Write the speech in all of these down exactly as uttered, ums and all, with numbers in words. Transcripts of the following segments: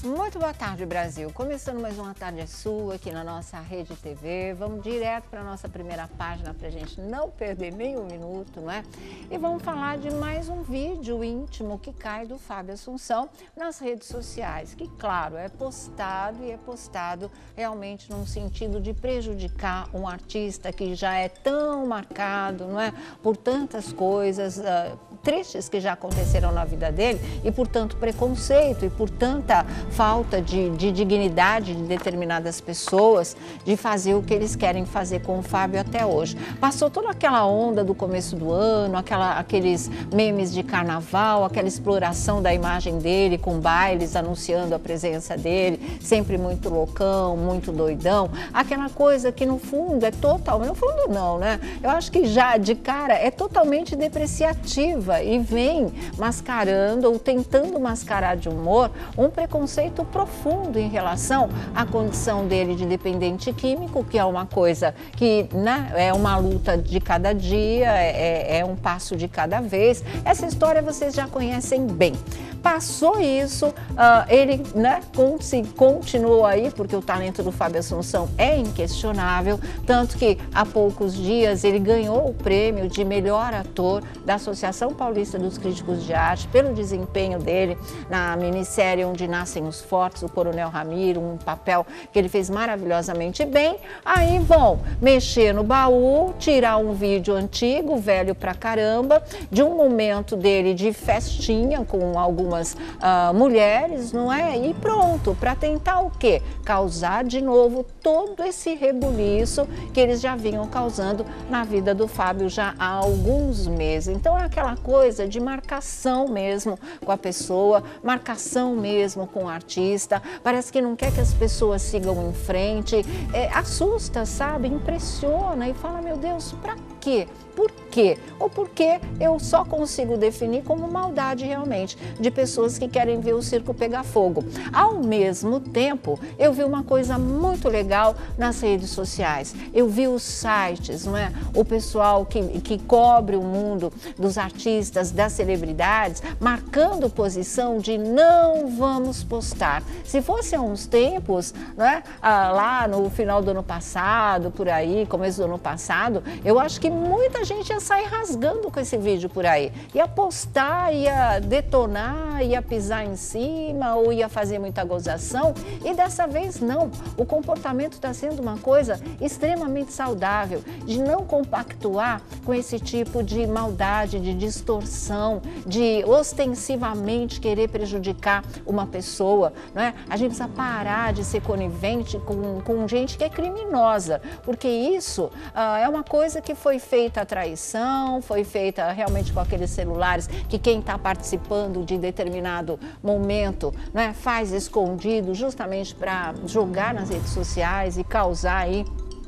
Muito boa tarde, Brasil. Começando mais uma Tarde é Sua aqui na nossa Rede T V. Vamos direto para a nossa primeira página para a gente não perder nem um minuto, não é? E vamos falar de mais um vídeo íntimo que cai do Fábio Assunção nas redes sociais, que, claro, é postado e é postado realmente num sentido de prejudicar um artista que já é tão marcado, não é? Por tantas coisas uh, tristes que já aconteceram na vida dele e por tanto preconceito e por tanta falta de, de dignidade de determinadas pessoas de fazer o que eles querem fazer com o Fábio até hoje. Passou toda aquela onda do começo do ano, aquela, aqueles memes de carnaval, aquela exploração da imagem dele com bailes anunciando a presença dele, sempre muito loucão, muito doidão, aquela coisa que no fundo é totalmente, no fundo não, né? Eu acho que já de cara é totalmente depreciativa e vem mascarando ou tentando mascarar de humor um preconceito profundo em relação à condição dele de dependente químico, que é uma coisa que, né, é uma luta de cada dia, é, é um passo de cada vez. Essa história vocês já conhecem bem. Passou isso, uh, ele, né, continuou aí, porque o talento do Fábio Assunção é inquestionável, tanto que há poucos dias ele ganhou o prêmio de melhor ator da Associação Paulista dos Críticos de Arte pelo desempenho dele na minissérie Onde Nascem os Fortes, o Coronel Ramiro, um papel que ele fez maravilhosamente bem. Aí vão mexer no baú, tirar um vídeo antigo, velho pra caramba, de um momento dele de festinha com algumas uh, mulheres, não é? E pronto, para tentar o quê? Causar de novo todo esse rebuliço que eles já vinham causando na vida do Fábio já há alguns meses. Então é aquela coisa de marcação mesmo com a pessoa, marcação mesmo com o artista, parece que não quer que as pessoas sigam em frente, é, assusta, sabe? Impressiona e fala, meu Deus, pra quê? Por quê? Ou porque eu só consigo definir como maldade realmente de pessoas que querem ver o circo pegar fogo. Ao mesmo tempo, eu vi uma coisa muito legal nas redes sociais. Eu vi os sites, não é? O pessoal que, que cobre o mundo dos artistas, das celebridades, marcando posição de não vamos postar. Se fosse há uns tempos, né, ah, lá no final do ano passado, por aí, começo do ano passado, eu acho que muita gente ia sair rasgando com esse vídeo por aí. Ia postar, ia detonar, ia pisar em cima ou ia fazer muita gozação. E dessa vez não. O comportamento está sendo uma coisa extremamente saudável, de não compactuar com esse tipo de maldade, de distorção, de ostensivamente querer prejudicar uma pessoa, não é? A gente precisa parar de ser conivente com, com gente que é criminosa, porque isso ah, é uma coisa que foi feita a traição, foi feita realmente com aqueles celulares que quem está participando de determinado momento, né, faz escondido justamente para jogar nas redes sociais e causar aí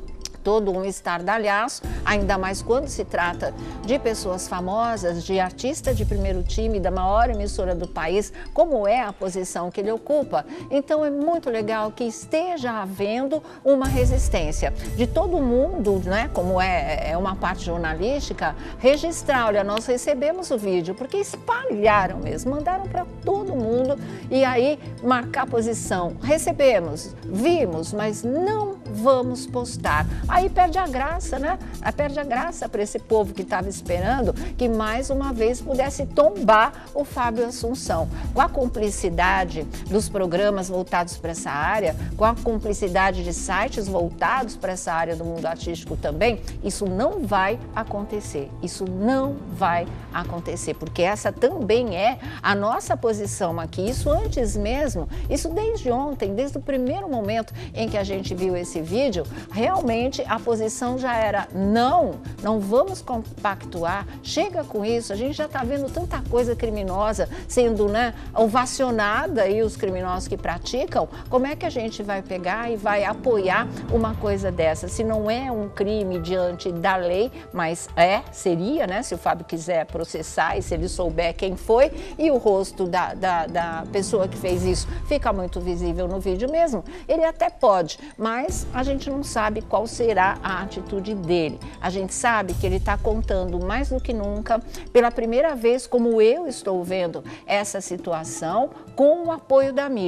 todo um estardalhaço, ainda mais quando se trata de pessoas famosas, de artista de primeiro time da maior emissora do país, como é a posição que ele ocupa. Então é muito legal que esteja havendo uma resistência de todo mundo, né, como é, é uma parte jornalística, registrar, olha, nós recebemos o vídeo, porque espalharam mesmo, mandaram para todo mundo e aí marcar posição. Recebemos, vimos, mas não vamos postar. Aí perde a graça, né? Aí perde a graça para esse povo que estava esperando que mais uma vez pudesse tombar o Fábio Assunção. Com a cumplicidade dos programas voltados para essa área, com a cumplicidade de sites voltados para essa área do mundo artístico também, isso não vai acontecer. Isso não vai acontecer, porque essa também é a nossa posição aqui. Isso antes mesmo, isso desde ontem, desde o primeiro momento em que a gente viu esse vídeo, realmente a posição já era não, não vamos compactuar, chega com isso, a gente já está vendo tanta coisa criminosa sendo, né, ovacionada e os criminosos que praticam, como é que a gente vai pegar e vai apoiar uma coisa dessa? Se não é um crime diante da lei, mas é, seria, né, se o Fábio quiser processar e se ele souber quem foi e o rosto da, da, da pessoa que fez isso fica muito visível no vídeo mesmo, ele até pode, mas a gente não sabe qual será a atitude dele. A gente sabe que ele está contando mais do que nunca, pela primeira vez, como eu estou vendo essa situação, com o apoio da mídia.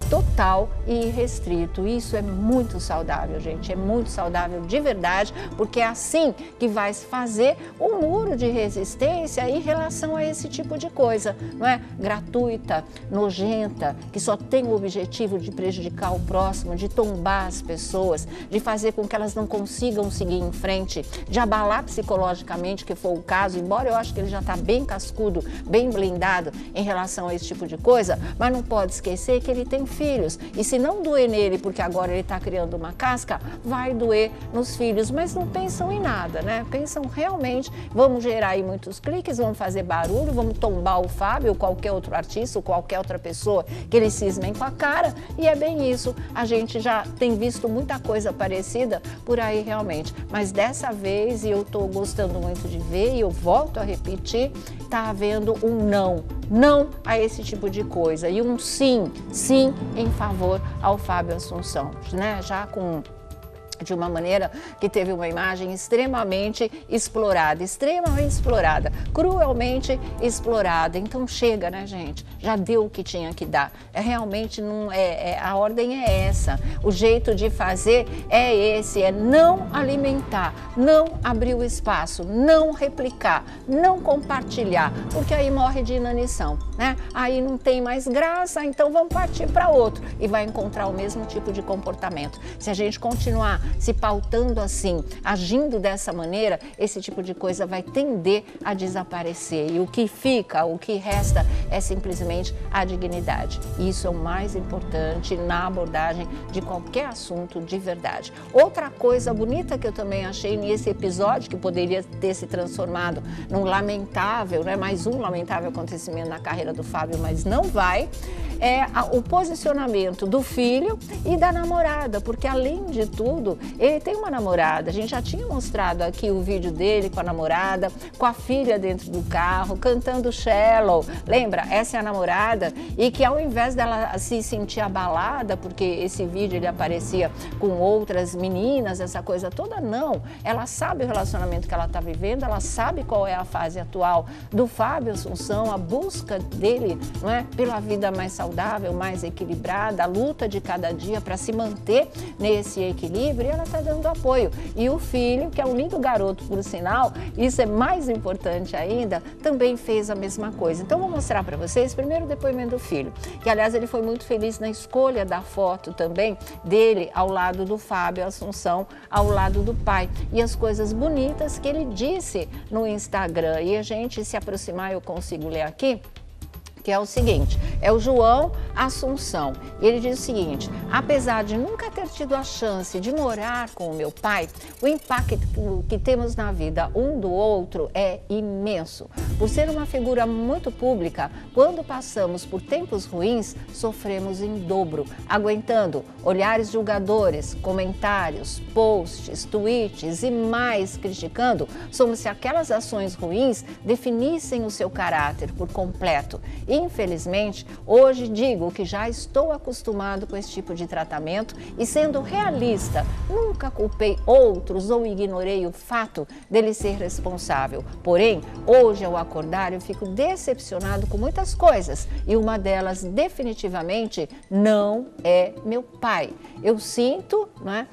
total e irrestrito. Isso é muito saudável, gente, é muito saudável de verdade, porque é assim que vai se fazer um muro de resistência em relação a esse tipo de coisa, não é? Gratuita, nojenta, que só tem o objetivo de prejudicar o próximo, de tombar as pessoas, de fazer com que elas não consigam seguir em frente, de abalar psicologicamente, que for o caso, embora eu acho que ele já está bem cascudo, bem blindado em relação a esse tipo de coisa, mas não pode esquecer que ele tem filhos, e se não doer nele, porque agora ele está criando uma casca, vai doer nos filhos, mas não pensam em nada, né? Pensam realmente, vamos gerar aí muitos cliques, vamos fazer barulho, vamos tombar o Fábio, ou qualquer outro artista, ou qualquer outra pessoa que eles cismem com a cara, e é bem isso, a gente já tem visto muita coisa parecida por aí realmente, mas dessa vez, e eu estou gostando muito de ver, e eu volto a repetir, está havendo um não, não a esse tipo de coisa, e um sim, sim em favor ao Fábio Assunção, né? Já com de uma maneira que teve uma imagem extremamente explorada, extremamente explorada, cruelmente explorada. Então chega, né, gente? Já deu o que tinha que dar. É realmente não é, é a ordem é essa. O jeito de fazer é esse, é não alimentar, não abrir o espaço, não replicar, não compartilhar, porque aí morre de inanição, né? Aí não tem mais graça, então vamos partir para outro e vai encontrar o mesmo tipo de comportamento. Se a gente continuar se pautando assim, agindo dessa maneira, esse tipo de coisa vai tender a desaparecer. E o que fica, o que resta é simplesmente a dignidade. E isso é o mais importante na abordagem de qualquer assunto de verdade. Outra coisa bonita que eu também achei nesse episódio, que poderia ter se transformado num lamentável, né, mais um lamentável acontecimento na carreira do Fábio, mas não vai, é a, o posicionamento do filho e da namorada, porque além de tudo, ele tem uma namorada. A gente já tinha mostrado aqui o vídeo dele com a namorada, com a filha dentro do carro, cantando Shallow. Lembra? Essa é a namorada, e que ao invés dela se sentir abalada, porque esse vídeo ele aparecia com outras meninas, essa coisa toda, não. Ela sabe o relacionamento que ela está vivendo, ela sabe qual é a fase atual do Fábio Assunção, a busca dele, não é, pela vida mais saudável, mais equilibrada, a luta de cada dia para se manter nesse equilíbrio, e ela está dando apoio. E o filho, que é um lindo garoto, por sinal, isso é mais importante ainda, também fez a mesma coisa. Então, vou mostrar para vocês primeiro o depoimento do filho, que aliás ele foi muito feliz na escolha da foto também dele ao lado do Fábio Assunção, ao lado do pai, e as coisas bonitas que ele disse no Instagram. E a gente se aproximar, eu consigo ler aqui, que é o seguinte, é o João Assunção, e ele diz o seguinte: apesar de nunca ter tido a chance de morar com o meu pai, o impacto que temos na vida um do outro é imenso. Por ser uma figura muito pública, quando passamos por tempos ruins, sofremos em dobro, aguentando olhares julgadores, comentários, posts, tweets e mais criticando, como se aquelas ações ruins definissem o seu caráter por completo. Infelizmente, hoje digo que já estou acostumado com esse tipo de tratamento e, sendo realista, nunca culpei outros ou ignorei o fato dele ser responsável. Porém, hoje ao acordar eu fico decepcionado com muitas coisas e uma delas definitivamente não é meu pai. Eu sinto, né,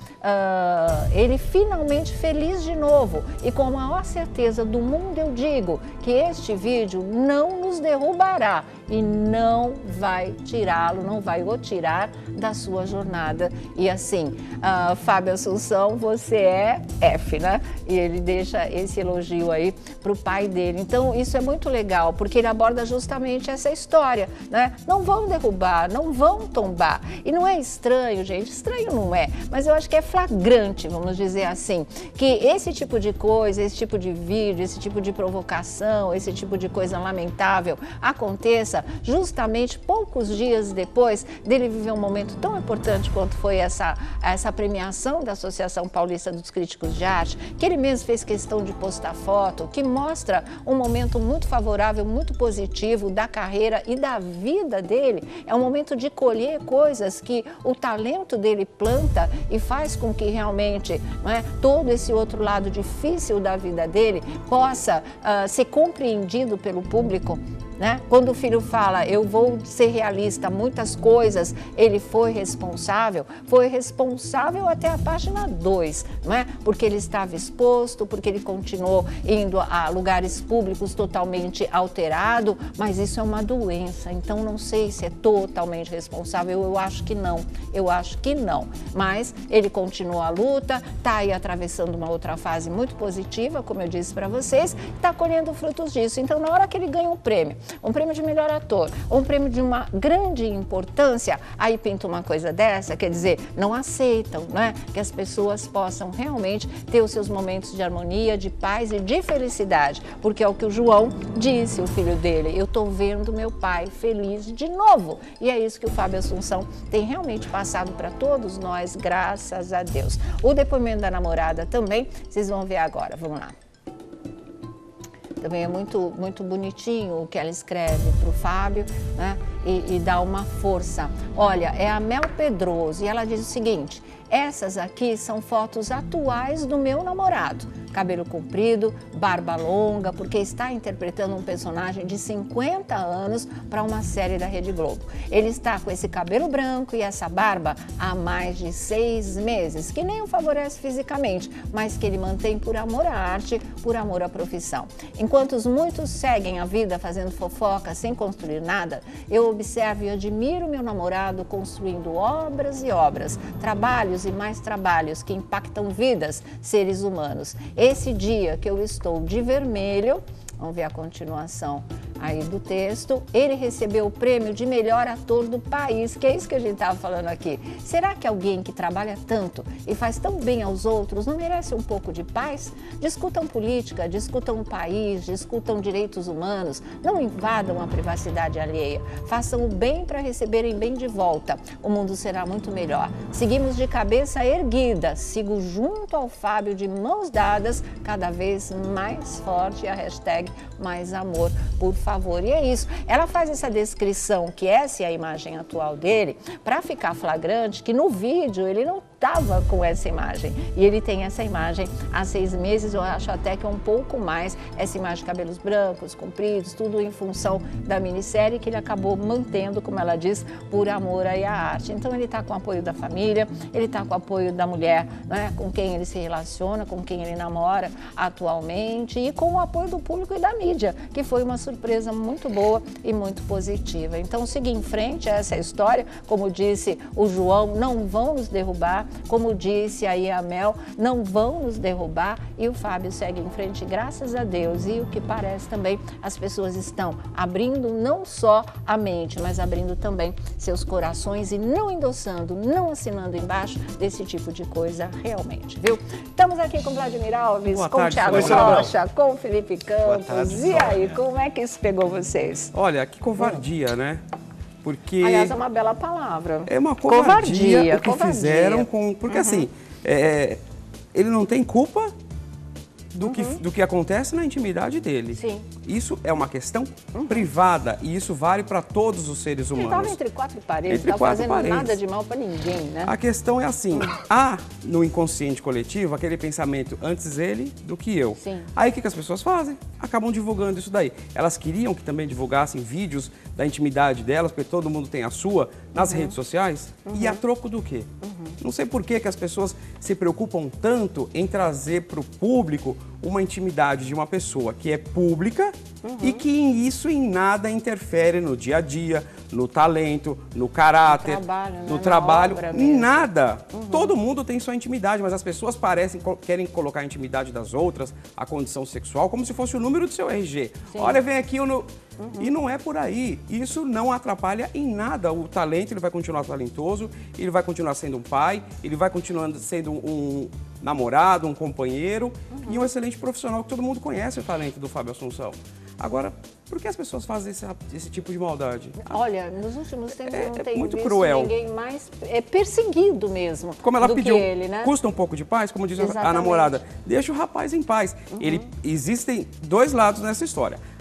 uh, ele finalmente feliz de novo, e com a maior certeza do mundo eu digo que este vídeo não nos derrubará e não vai tirá-lo, não vai o tirar da sua jornada. E assim, uh, Fábio Assunção, você é F, né? E ele deixa esse elogio aí para o pai dele. Então isso é muito legal, porque ele aborda justamente essa história, né? Não vão derrubar, não vão tombar. E não é estranho, gente, estranho não é, mas eu acho que é flagrante, vamos dizer assim, que esse tipo de coisa, esse tipo de vídeo, esse tipo de provocação, esse tipo de coisa lamentável aconteça justamente poucos dias depois dele viver um momento tão importante quanto foi essa, essa premiação da Associação Paulista dos Críticos de Arte, que ele mesmo fez questão de postar foto, que mostra um momento muito favorável, muito positivo da carreira e da vida dele. É um momento de colher coisas que o talento dele planta e faz com que realmente, não é, todo esse outro lado difícil da vida dele possa uh, ser compreendido pelo público. né? Quando o filho fala, eu vou ser realista, muitas coisas, ele foi responsável, foi responsável até a página dois, não é? Porque ele estava exposto, porque ele continuou indo a lugares públicos totalmente alterado, mas isso é uma doença, então não sei se é totalmente responsável, eu acho que não, eu acho que não, mas ele continua a luta, está aí atravessando uma outra fase muito positiva, como eu disse para vocês, está colhendo frutos disso. Então, na hora que ele ganha um prêmio, um prêmio de melhor ator, ou um prêmio de uma grande importância, aí pinta uma coisa dessa, quer dizer, não aceitam, né, que as pessoas possam realmente ter os seus momentos de harmonia, de paz e de felicidade, porque é o que o João disse, o filho dele, eu estou vendo meu pai feliz de novo, e é isso que o Fábio Assunção tem realmente passado para todos nós, graças a Deus. O depoimento da namorada também, vocês vão ver agora, vamos lá. Também é muito, muito bonitinho o que ela escreve para o Fábio, né? E, e dá uma força. Olha, é a Mel Pedroso e ela diz o seguinte, essas aqui são fotos atuais do meu namorado. Cabelo comprido, barba longa, porque está interpretando um personagem de cinquenta anos para uma série da Rede Globo. Ele está com esse cabelo branco e essa barba há mais de seis meses, que nem o favorece fisicamente, mas que ele mantém por amor à arte, por amor à profissão. Enquanto muitos seguem a vida fazendo fofoca sem construir nada, eu observo e admiro meu namorado construindo obras e obras, trabalhos e mais trabalhos que impactam vidas, seres humanos. Esse dia que eu estou de vermelho, vamos ver a continuação aí do texto, ele recebeu o prêmio de melhor ator do país, que é isso que a gente estava falando aqui. Será que alguém que trabalha tanto e faz tão bem aos outros não merece um pouco de paz? Discutam política, discutam o país, discutam direitos humanos, não invadam a privacidade alheia. Façam o bem para receberem bem de volta. O mundo será muito melhor. Seguimos de cabeça erguida, sigo junto ao Fábio de mãos dadas, cada vez mais forte, a hashtag mais amor, por favor. E é isso. Ela faz essa descrição, que essa é a imagem atual dele, para ficar flagrante que no vídeo ele não estava com essa imagem. E ele tem essa imagem há seis meses, eu acho até que é um pouco mais, essa imagem de cabelos brancos, compridos, tudo em função da minissérie que ele acabou mantendo, como ela diz, por amor aí à arte. Então ele está com o apoio da família, ele está com o apoio da mulher, né, com quem ele se relaciona, com quem ele namora atualmente e com o apoio do público e da mídia, que foi uma surpresa muito boa e muito positiva. Então seguir em frente a essa história, como disse o João, não vão nos derrubar, como disse aí a Mel, não vão nos derrubar, e o Fábio segue em frente, graças a Deus. E o que parece também, as pessoas estão abrindo não só a mente, mas abrindo também seus corações e não endossando, não assinando embaixo desse tipo de coisa realmente, viu? Estamos aqui com Vladimir Alves, Boa com o tarde, Thiago Isabel. Rocha, com o Felipe Campos. tarde, E aí, como é que isso pegou vocês? Olha, que covardia, né? Porque Aliás, é uma bela palavra. é uma covardia, Covardia, o que covardia. fizeram com... Porque Uhum. assim, é, ele não tem culpa do, Uhum. que, do que acontece na intimidade dele. Sim. Isso é uma questão Uhum. privada e isso vale para todos os seres Ele humanos. estava entre quatro paredes, Entre não estava quatro fazendo paredes. nada de mal para ninguém, né? A questão é assim, há no inconsciente coletivo aquele pensamento antes ele do que eu. Sim. Aí o que, que as pessoas fazem? Acabam divulgando isso daí. Elas queriam que também divulgassem vídeos da intimidade delas, porque todo mundo tem a sua, nas Uhum. redes sociais. Uhum. E a troco do quê? Uhum. Não sei por que, que as pessoas se preocupam tanto em trazer para o público uma intimidade de uma pessoa que é pública uhum. e que isso em nada interfere no dia a dia, no talento, no caráter, no trabalho, né? no Na trabalho, obra em mesmo. nada. Uhum. Todo mundo tem sua intimidade, mas as pessoas parecem, querem colocar a intimidade das outras, a condição sexual, como se fosse o número do seu R G. Sim. Olha, vem aqui o... No... Uhum. E não é por aí. Isso não atrapalha em nada o talento, ele vai continuar talentoso, ele vai continuar sendo um pai, ele vai continuar sendo um namorado, um companheiro uhum. e um excelente profissional, que todo mundo conhece o talento do Fábio Assunção. Agora, por que as pessoas fazem esse, esse tipo de maldade? Olha, nos últimos tempos É- não é tem muito visto cruel. ninguém mais é perseguido mesmo Como ela do pediu, que ele, né? custa um pouco de paz, como diz a- a Exatamente. namorada, deixa o rapaz em paz. Uhum. Ele, existem dois lados nessa história.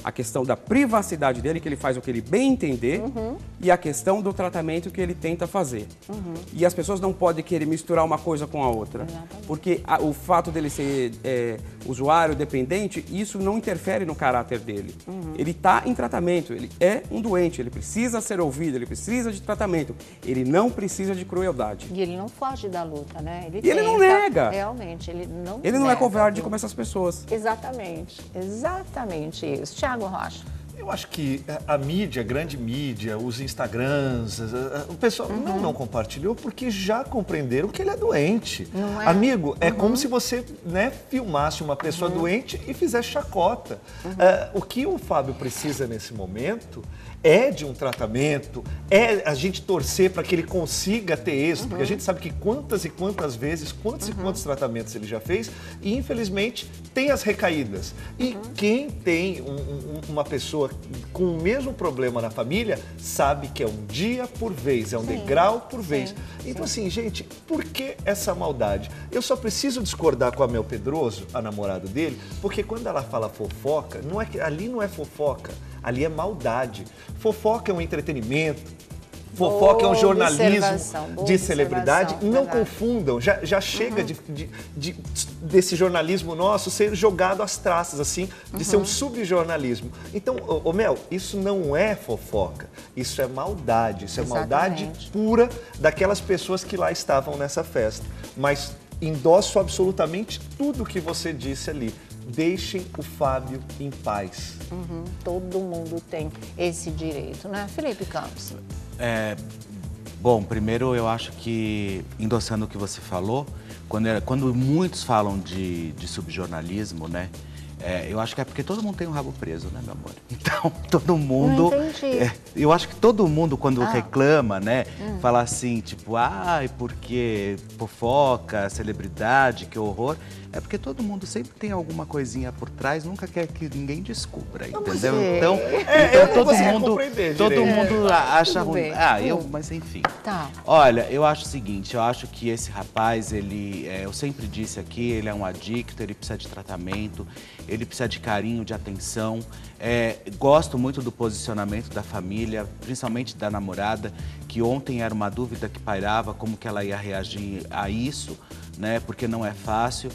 a questão da privacidade dele, que ele faz o que ele bem entender, uhum. e a questão do tratamento que ele tenta fazer. Uhum. E as pessoas não podem querer misturar uma coisa com a outra, exatamente. Porque a, o fato dele ser é, usuário dependente, isso não interfere no caráter dele. Uhum. Ele está em tratamento, ele é um doente, ele precisa ser ouvido, ele precisa de tratamento, ele não precisa de crueldade. E ele não foge da luta, né? Ele, e ele não nega. Realmente, ele não Ele não nega, é covarde viu? como essas pessoas. Exatamente, exatamente isso. Tiago Rocha. Eu acho que a mídia, a grande mídia, os Instagrams, o pessoal uhum. não, não compartilhou porque já compreenderam que ele é doente. Não é? Amigo, é uhum. como se você, né, filmasse uma pessoa uhum. doente e fizesse chacota. Uhum. Uh, o que o Fábio precisa nesse momento é de um tratamento, é a gente torcer para que ele consiga ter êxito, uhum. porque a gente sabe que quantas e quantas vezes, quantos uhum. e quantos tratamentos ele já fez e, infelizmente, tem as recaídas. E uhum. quem tem um, um, uma pessoa com o mesmo problema na família sabe que é um dia por vez, é um sim, degrau por vez. Sim, então, sim. assim, gente, por que essa maldade? Eu só preciso discordar com a Mel Pedroso, a namorada dele, porque quando ela fala fofoca, não é que, ali não é fofoca, ali é maldade. Fofoca é um entretenimento, fofoca boa é um jornalismo de celebridade. Não verdade. confundam, já, já chega uhum. de, de, de, desse jornalismo nosso ser jogado às traças, assim, de uhum. ser um subjornalismo. Então, ô, ô Mel, isso não é fofoca, isso é maldade, isso é Exatamente. maldade pura daquelas pessoas que lá estavam nessa festa. Mas endosso absolutamente tudo que você disse ali. Deixem o Fábio em paz. Uhum. Todo mundo tem esse direito, né? Felipe Campos. É, bom, primeiro eu acho que, endossando o que você falou, quando, é, quando muitos falam de, de subjornalismo, né? É, eu acho que é porque todo mundo tem um rabo preso, né, meu amor? Então, todo mundo... Não entendi. É, eu acho que todo mundo, quando ah. reclama, né, hum. fala assim, tipo, ai, porque fofoca, celebridade, que horror... É porque todo mundo sempre tem alguma coisinha por trás, nunca quer que ninguém descubra, entendeu? É. Então, é, então todo mundo, todo mundo é. acha Tudo ruim. bem. Ah, eu, mas enfim. Tá. Olha, eu acho o seguinte, eu acho que esse rapaz, ele, é, eu sempre disse aqui, ele é um adicto, ele precisa de tratamento, ele precisa de carinho, de atenção. É, gosto muito do posicionamento da família, principalmente da namorada, que ontem era uma dúvida que pairava como que ela ia reagir a isso, né? Porque não é fácil.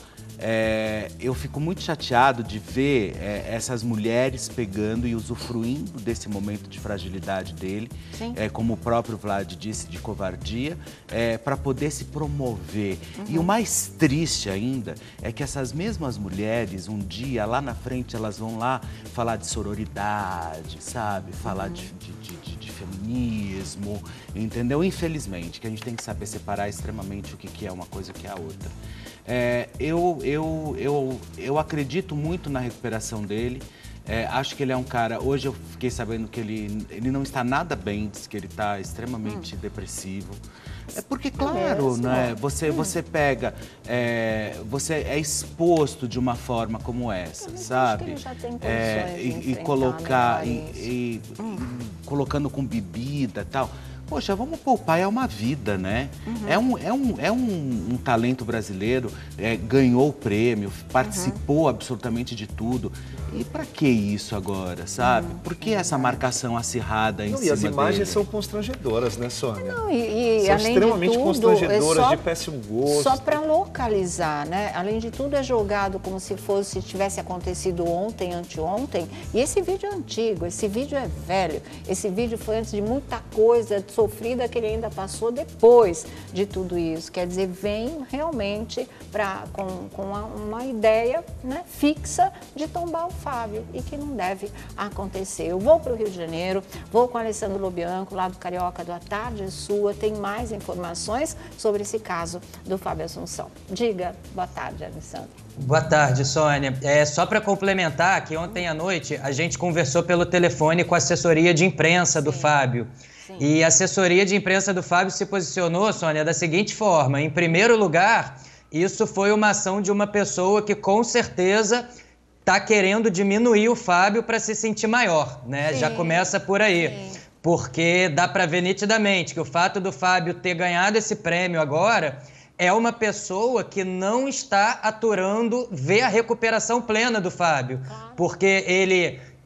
É, eu fico muito chateado de ver é, essas mulheres pegando e usufruindo desse momento de fragilidade dele, é, como o próprio Vlad disse, de covardia, é, para poder se promover. Uhum. E o mais triste ainda é que essas mesmas mulheres, um dia, lá na frente, elas vão lá falar de sororidade, sabe? Falar uhum. de, de, de, de feminismo, entendeu? Infelizmente, que a gente tem que saber separar extremamente o que, que é uma coisa e o que é a outra. É, eu, eu, eu, eu acredito muito na recuperação dele. É, acho que ele é um cara... Hoje eu fiquei sabendo que ele, ele não está nada bem, diz que ele está extremamente hum. depressivo. É porque, claro, é né, você, hum. você pega... É, você é exposto de uma forma como essa, Mas sabe? Acho que ele já tem é, e, e colocar... E, e, hum. colocando com bebida e tal... Poxa, vamos poupar, é uma vida, né? Uhum. É, um, é, um, é um, um talento brasileiro, é, ganhou o prêmio, participou uhum. absolutamente de tudo. E pra que isso agora, sabe? Uhum. Por que essa marcação acirrada em não, cima dele? E as imagens dele? são constrangedoras, né, Sônia? Não, e, e são além extremamente de tudo, constrangedoras, é só, de péssimo gosto. Só para localizar, né? Além de tudo, é jogado como se fosse, tivesse acontecido ontem, anteontem. E esse vídeo é antigo, esse vídeo é velho. Esse vídeo foi antes de muita coisa sofrida que ele ainda passou depois de tudo isso. Quer dizer, vem realmente pra, com, com uma, uma ideia, né, fixa de tombar o Fábio e que não deve acontecer. Eu vou para o Rio de Janeiro, vou com o Alessandro Lobianco, lá do Carioca do A Tarde é Sua, tem mais informações sobre esse caso do Fábio Assunção. Diga, boa tarde, Alessandro. Boa tarde, Sônia. É, só para complementar, que ontem à noite a gente conversou pelo telefone com a assessoria de imprensa do Sim. Fábio. Sim. E a assessoria de imprensa do Fábio se posicionou, Sônia, da seguinte forma. Em primeiro lugar, isso foi uma ação de uma pessoa que com certeza está querendo diminuir o Fábio para se sentir maior, né? Sim. Já começa por aí. Sim. Porque dá para ver nitidamente que o fato do Fábio ter ganhado esse prêmio agora é uma pessoa que não está aturando ver a recuperação plena do Fábio. Claro. Porque ele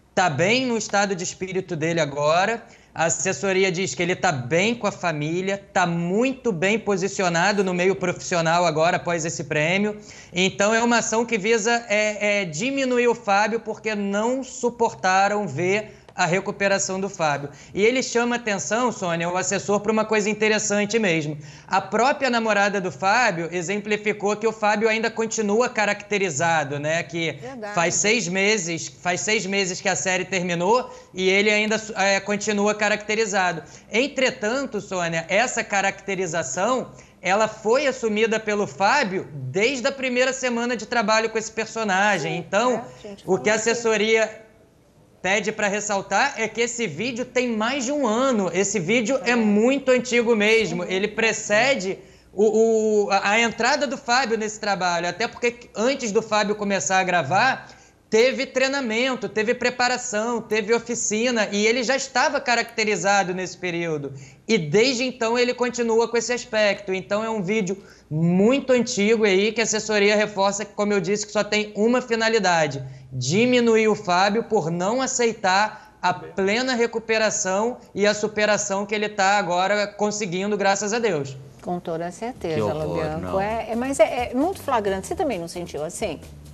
tá bem no estado de espírito dele agora. A assessoria diz que ele está bem com a família, está muito bem posicionado no meio profissional agora, após esse prêmio. Então, é uma ação que visa é, é, diminuir o Fábio, porque não suportaram ver a recuperação do Fábio. E ele chama atenção, Sônia, o assessor, para uma coisa interessante mesmo. A própria namorada do Fábio exemplificou que o Fábio ainda continua caracterizado, né? Que Verdade. faz seis meses, faz seis meses que a série terminou e ele ainda é, continua caracterizado. Entretanto, Sônia, essa caracterização ela foi assumida pelo Fábio desde a primeira semana de trabalho com esse personagem. Sim, então, é, gente, o que a assessoria assim. pede para ressaltar é que esse vídeo tem mais de um ano. Esse vídeo é, é muito antigo mesmo. Ele precede o, o, a, a entrada do Fábio nesse trabalho. Até porque antes do Fábio começar a gravar, teve treinamento, teve preparação, teve oficina e ele já estava caracterizado nesse período. E desde então ele continua com esse aspecto. Então é um vídeo muito antigo aí que a assessoria reforça, como eu disse, que só tem uma finalidade: diminuir o Fábio por não aceitar a plena recuperação e a superação que ele está agora conseguindo, graças a Deus. Com toda certeza, Lobianco. É, é, mas é, é muito flagrante. Você também não sentiu assim?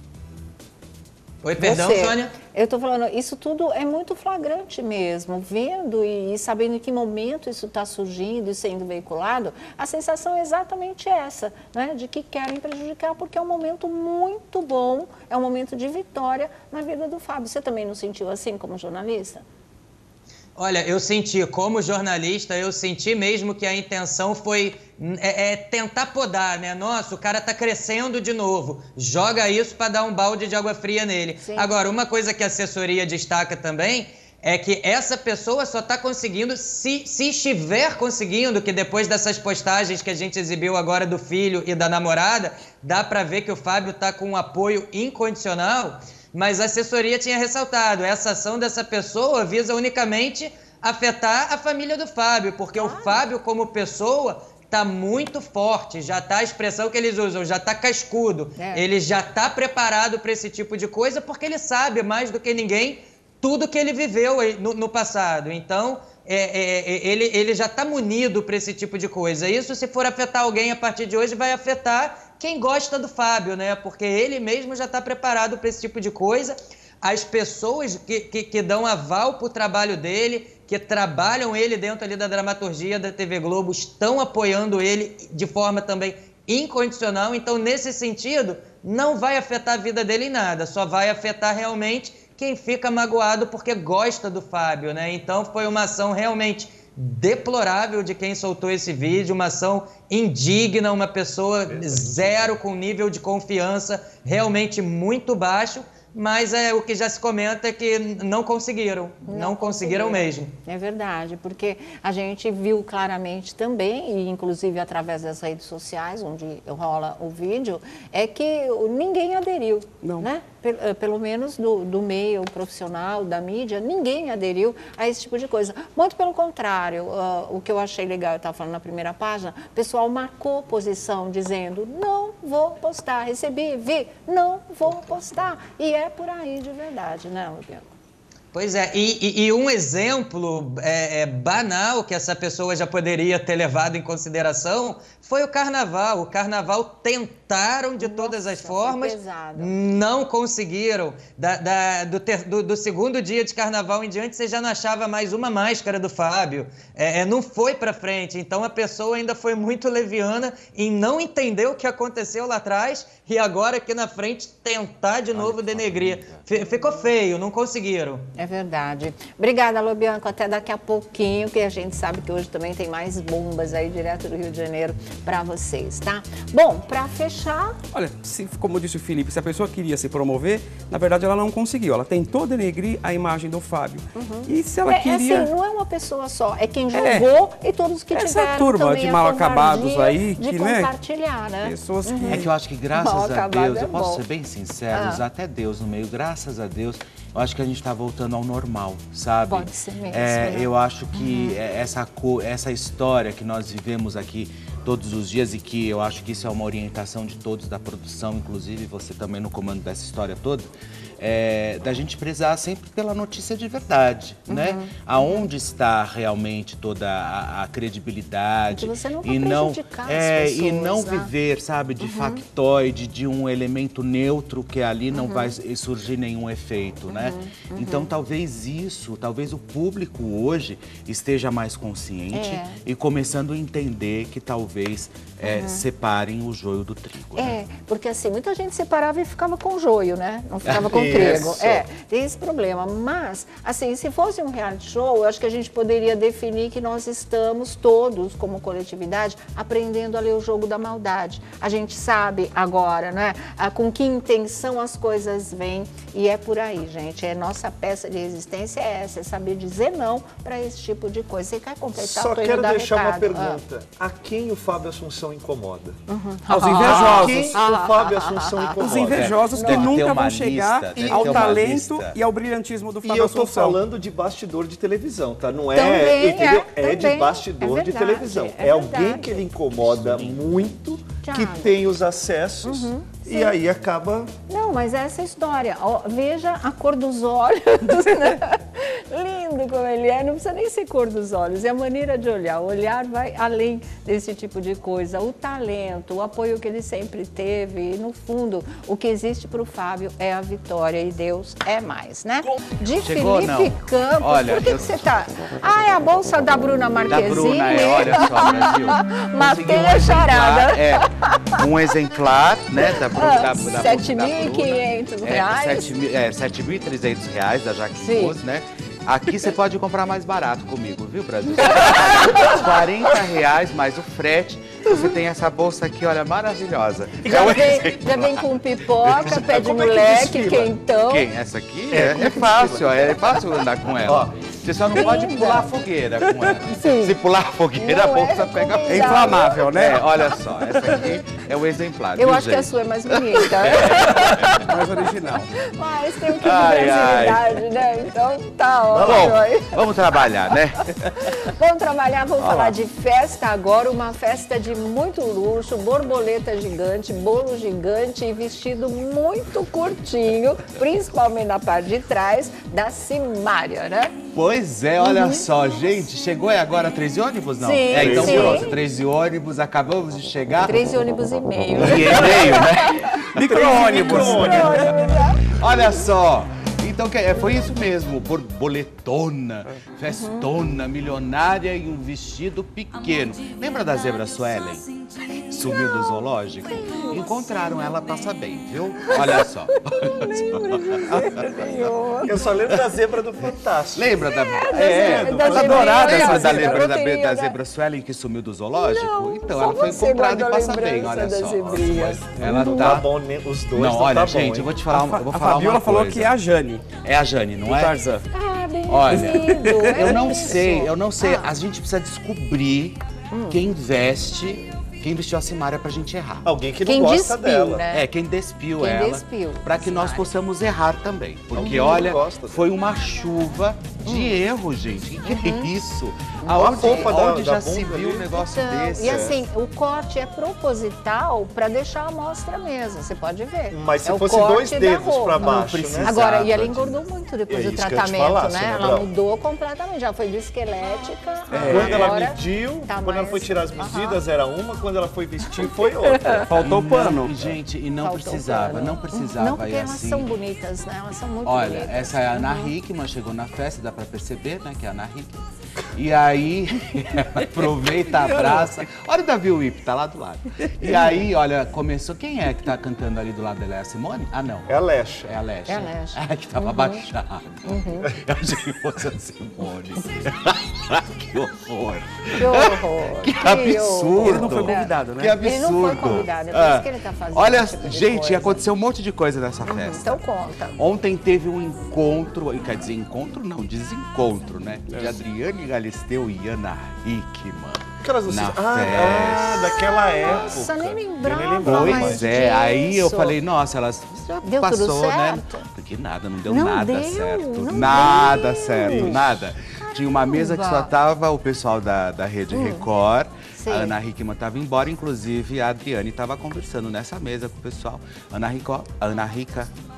Oi, perdão, Você, Sônia? Eu estou falando, isso tudo é muito flagrante mesmo. Vendo e, e sabendo em que momento isso está surgindo e sendo veiculado, a sensação é exatamente essa, né? De que querem prejudicar, porque é um momento muito bom, é um momento de vitória na vida do Fábio. Você também não sentiu assim como jornalista? Olha, eu senti, como jornalista, eu senti mesmo que a intenção foi é, é, tentar podar, né? Nossa, o cara tá crescendo de novo, joga isso para dar um balde de água fria nele. Sim. Agora, uma coisa que a assessoria destaca também é que essa pessoa só está conseguindo, se, se estiver conseguindo, que depois dessas postagens que a gente exibiu agora do filho e da namorada, dá para ver que o Fábio está com um apoio incondicional. Mas a assessoria tinha ressaltado, essa ação dessa pessoa visa unicamente afetar a família do Fábio, porque ah. o Fábio, como pessoa, está muito forte, já está a expressão que eles usam, já está cascudo, é. ele já está preparado para esse tipo de coisa, porque ele sabe, mais do que ninguém, tudo que ele viveu no, no passado. Então, é, é, ele, ele já está munido para esse tipo de coisa. Isso, se for afetar alguém a partir de hoje, vai afetar quem gosta do Fábio, né? Porque ele mesmo já está preparado para esse tipo de coisa. As pessoas que, que, que dão aval para o trabalho dele, que trabalham ele dentro ali da dramaturgia da T V Globo, estão apoiando ele de forma também incondicional. Então, nesse sentido, não vai afetar a vida dele em nada, só vai afetar realmente quem fica magoado porque gosta do Fábio, né? Então, foi uma ação realmente deplorável de quem soltou esse vídeo, uma ação indigna, uma pessoa zero, com nível de confiança realmente muito baixo, mas é, o que já se comenta é que não conseguiram, não, não conseguiram, conseguiram mesmo. É verdade, porque a gente viu claramente também, e inclusive através das redes sociais, onde rola o vídeo, é que ninguém aderiu, não. né? Pelo menos do, do meio profissional, da mídia, ninguém aderiu a esse tipo de coisa. Muito pelo contrário, uh, o que eu achei legal, eu estava falando na primeira página, o pessoal marcou posição dizendo, não vou postar, recebi, vi, não vou postar. E é por aí de verdade, né, Lobianco? Pois é, e, e, e um exemplo é, é, banal que essa pessoa já poderia ter levado em consideração foi o Carnaval. O Carnaval tentaram de Nossa, todas as formas, não conseguiram. Da, da, do, ter, do, do segundo dia de Carnaval em diante, você já não achava mais uma máscara do Fábio. É, é, não foi para frente, então a pessoa ainda foi muito leviana em não entender o que aconteceu lá atrás e agora aqui na frente tentar de novo denegrir. Ficou feio, não conseguiram. É verdade. Obrigada, Lobianco. Até daqui a pouquinho, que a gente sabe que hoje também tem mais bombas aí direto do Rio de Janeiro para vocês, tá? Bom, para fechar... Olha, se, como disse o Felipe, se a pessoa queria se promover, na verdade ela não conseguiu. Ela tentou denegrir a imagem do Fábio. Uhum. E se ela é, queria... É assim, não é uma pessoa só, é quem jogou é. e todos que Essa tiveram turma também de mal acabados aí, de que, compartilhar, né? né? Pessoas que... Uhum. É que eu acho que graças mal a Deus, é eu posso bom. ser bem sincero, ah. até Deus no meio, graças a Deus, eu acho que a gente está voltando ao normal, sabe? Pode ser mesmo. É, né? Eu acho que uhum. essa, essa história que nós vivemos aqui todos os dias e que eu acho que isso é uma orientação de todos da produção, inclusive você também no comando dessa história toda, é, da gente prezar sempre pela notícia de verdade, uhum, né? Uhum. Aonde está realmente toda a, a credibilidade. Que você não e não é, pessoas, e não né? viver, sabe, de uhum, factoide, de um elemento neutro que ali não uhum, vai surgir nenhum efeito, uhum, né? Uhum. Então talvez isso, talvez o público hoje esteja mais consciente é. e começando a entender que talvez é, uhum, separem o joio do trigo. É, né? Porque assim, muita gente separava e ficava com joio, né? Não ficava com trigo. É, tem esse problema. Mas, assim, se fosse um reality show, eu acho que a gente poderia definir que nós estamos todos, como coletividade, aprendendo a ler o jogo da maldade. A gente sabe agora, né? Com que intenção as coisas vêm e é por aí, gente. É nossa peça de resistência é essa, é saber dizer não para esse tipo de coisa. Você quer completar? Só quero deixar recado. uma pergunta. Ah. A quem o Fábio Assunção incomoda? Uhum. Aos invejosos. Quem o Fábio Assunção incomoda? Os invejosos que nunca vão chegar lista, ao talento e ao brilhantismo do Fábio Assunção. E eu tô falando de bastidor de televisão, tá? Não é, também entendeu? É, é de também. bastidor é de verdade, televisão. É, é alguém que ele incomoda muito, Thiago. que tem os acessos uhum, e aí acaba... Não, mas é essa história. Ó, veja a cor dos olhos, né? Lindo como ele é, não precisa nem ser cor dos olhos, é a maneira de olhar. O olhar vai além desse tipo de coisa. O talento, o apoio que ele sempre teve e, no fundo, o que existe para o Fábio é a vitória e Deus é mais, né? De Chegou, Felipe não. Campos, olha, por que, eu... que você tá... Ah, é a bolsa da Bruna Marquezine. Da Bruna, é, olha só, Brasil. Matei um a charada. É, um exemplar, né, da Bruna. Ah, da, da, sete mil e quinhentos reais. É, sete mil e trezentos reais da Jaque Rose, né? Aqui você pode comprar mais barato comigo, viu, Brasil? quarenta reais mais o frete. Você tem essa bolsa aqui, olha, maravilhosa. Já, é vem, já vem com pipoca, pé de moleque, é quentão. Quem? Essa aqui? É, é fácil, ó, é fácil andar com ela. Ó, você só não pode pular a fogueira com ela. Sim. Se pular a fogueira, não a bolsa é pega fogo. É inflamável, né? É, olha só, essa aqui é o exemplar. Eu viu, acho gente? que a sua é mais bonita. É, mais original. Mas tem um quê de brasilidade, né? Então tá ótimo. Bom, vamos trabalhar, né? Vamos trabalhar, vamos Olá. falar de festa agora, uma festa de muito luxo, borboleta gigante, bolo gigante e vestido muito curtinho, principalmente na parte de trás, da Simária, né? Pois é, olha uhum. só, gente, chegou é agora três ônibus, não? Sim, é, então sim. pronto, três ônibus, acabamos de chegar. Três ônibus e meio. E meio, né? Micro-ônibus. Olha só. Então, foi isso mesmo, borboletona, festona, milionária e um vestido pequeno. Lembra da zebra Suelen? Sumiu do zoológico? Encontraram ela, passa bem, viu? Olha só. Eu só lembro da zebra do Fantástico. Lembra da... É, é, da da dourada, essa da, zebra, lembra da, teria, da né? zebra Suelen que sumiu do zoológico? Não, então, só ela foi você encontrada e guarda a passa bem, lembrança olha da só. zebrinha. Ela não tá... tá bom, né? Os dois não, não olha, tá gente, bom, eu vou te falar, A, eu vou a falar Fabiola uma falou coisa. que é a Jane. É a Jane, não do é? Tarzan. Ah, bem Olha, lindo, eu é não isso. sei, eu não sei. Ah. A gente precisa descobrir hum. quem veste, quem vestiu a Simária pra gente errar. Alguém que não Quem gosta despiu, dela. né? É, quem despiu Quem ela. despiu Pra que nós Simária. possamos errar também. Porque, Alguém olha, não gosta foi uma chuva de erro, gente. Que que é isso? Uma Aonde, roupa da- aonde da já se bunda viu um ali. negócio Então, desse? e assim, o corte é proposital para deixar a amostra mesmo, você pode ver. Mas se é o fosse corte dois da dedos roupa. pra baixo, precisa. né? Agora, e Exato, ela engordou muito depois É do isso que eu ia te tratamento, falar, né? senhora Ela Brau. mudou completamente, já foi de esquelética. É. Quando ela agora mediu, tá quando ela mais- foi tirar as medidas Aham. era uma, quando ela foi vestir foi outra. Faltou E pano. não- e, gente, e não Faltou precisava, pano. não precisava. Não, porque e elas assim, são bonitas, né? Elas são muito Olha, bonitas. essa é a Ana Hickman, chegou na festa, dá pra perceber, né, que é a Ana Hickman. E aí, ela aproveita, abraça. Olha o Davi Whip, tá lá do lado. E aí, olha, começou. Quem é que tá cantando ali do lado dela? É a Simone? Ah, não. É a Lecha. É a Lesha. É a Lesha. Ah, que tava abaixado. Eu achei que fosse a Simone. Que horror. Que horror. Que absurdo. Ele não foi convidado, né? Que absurdo. Ele não foi convidado, é por isso que ele tá fazendo Olha, esse tipo de gente, coisa. aconteceu um monte de coisa nessa festa. Então conta. Ontem teve um encontro, quer dizer, encontro não, desencontro, né? De Adriane Galisteu e Ana Hickman. Aquelas vocês... Na ah, ah, festa. daquela época. Nossa, nem lembrava Eu nem lembrava mais Pois mais. é, aí eu disso. falei, nossa, elas já Deu passou, tudo né? certo? Porque nada, não deu Não nada deu, certo. não Nada deu. certo, nada. Tinha uma mesa que só tava o pessoal da, da Rede Record. sim. A Ana Hickman estava embora, inclusive a Adriane estava conversando nessa mesa com o pessoal. Ana Rico, Ana Rica,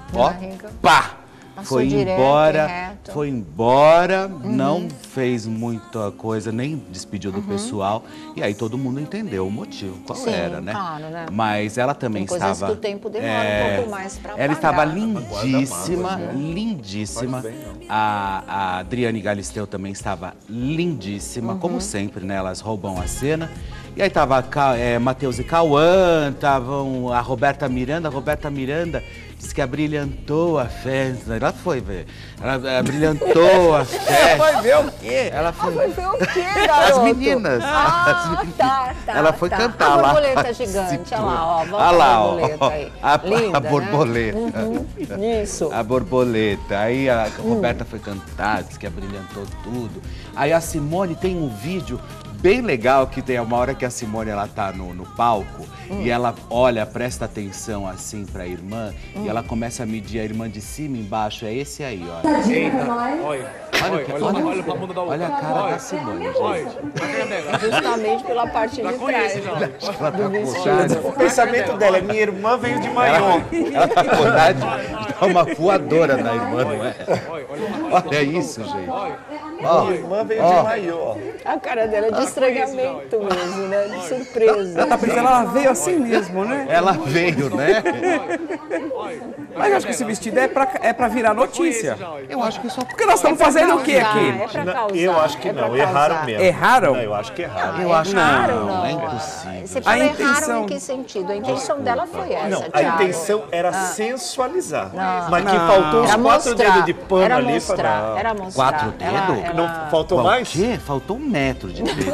Ó, barriga. pá! Passou Foi direto, embora, reto. foi embora, uhum. não fez muita coisa, nem despediu do uhum. pessoal. E aí todo mundo entendeu o motivo, qual Sim, era, né? Claro, né? Mas ela também Tem estava... coisas que o tempo demora é, um pouco mais pra Ela apagar. estava lindíssima, Guarda lindíssima. bem, a, a Adriane Galisteu também estava lindíssima, Uhum. como sempre, né? Elas roubam a cena. E aí tava é, Matheus e Cauã, estavam a Roberta Miranda, a Roberta Miranda disse que abrilhantou a festa. Ela foi ver. Ela abrilhantou a festa. Ela foi ver o quê? Ela foi, Foi ver o quê, garoto? As meninas. Ah, As meninas. tá, tá. Ela foi tá. cantar a lá. A borboleta gigante, olha lá, ó. Volta Olha lá, a ó. borboleta aí. A, Linda, a borboleta. Né? Uhum. Isso. A borboleta. Aí a Roberta foi cantar, disse que abrilhantou tudo. Aí a Simone tem um vídeo bem legal que tem uma hora que a Simone ela tá no, no palco hum. e ela olha, presta atenção assim pra irmã hum. e ela começa a medir a irmã de cima e embaixo. É esse aí, ó. Eita, olha. Olha, olha, olha, olha, pra bunda da outra. Olha a cara olha. da Simone, gente. Justamente pela parte de trás. Ela tá com vontade. O pensamento dela é: minha irmã veio de maior. Ela, ela tá com vontade de dar uma voadora na irmã, não é? Olha isso, gente. Ó, minha irmã veio ó. de maior. A cara dela é de estranhamento mesmo, né? De surpresa. Ela tá pensando, ela veio assim mesmo, né? Ela veio, né? Mas eu acho que esse vestido é pra, é pra virar notícia. Eu acho que só... Porque nós estamos é fazendo o quê aqui? É pra causar. Eu acho que é não, erraram mesmo. Erraram? Não, eu acho que erraram. Eu acho que Erraram, não, não. é impossível. Você A fala intenção- erraram em que sentido? A intenção dela foi essa, Não, a Thiago. intenção era Ah. sensualizar. Não. Mas que Não. faltou os Era quatro mostrar, dedos de pano era ali mostrar, pra... era mostrar. Quatro Ela- dedos? ela- Não faltou Qual mais? quê? Faltou um metro de dedo.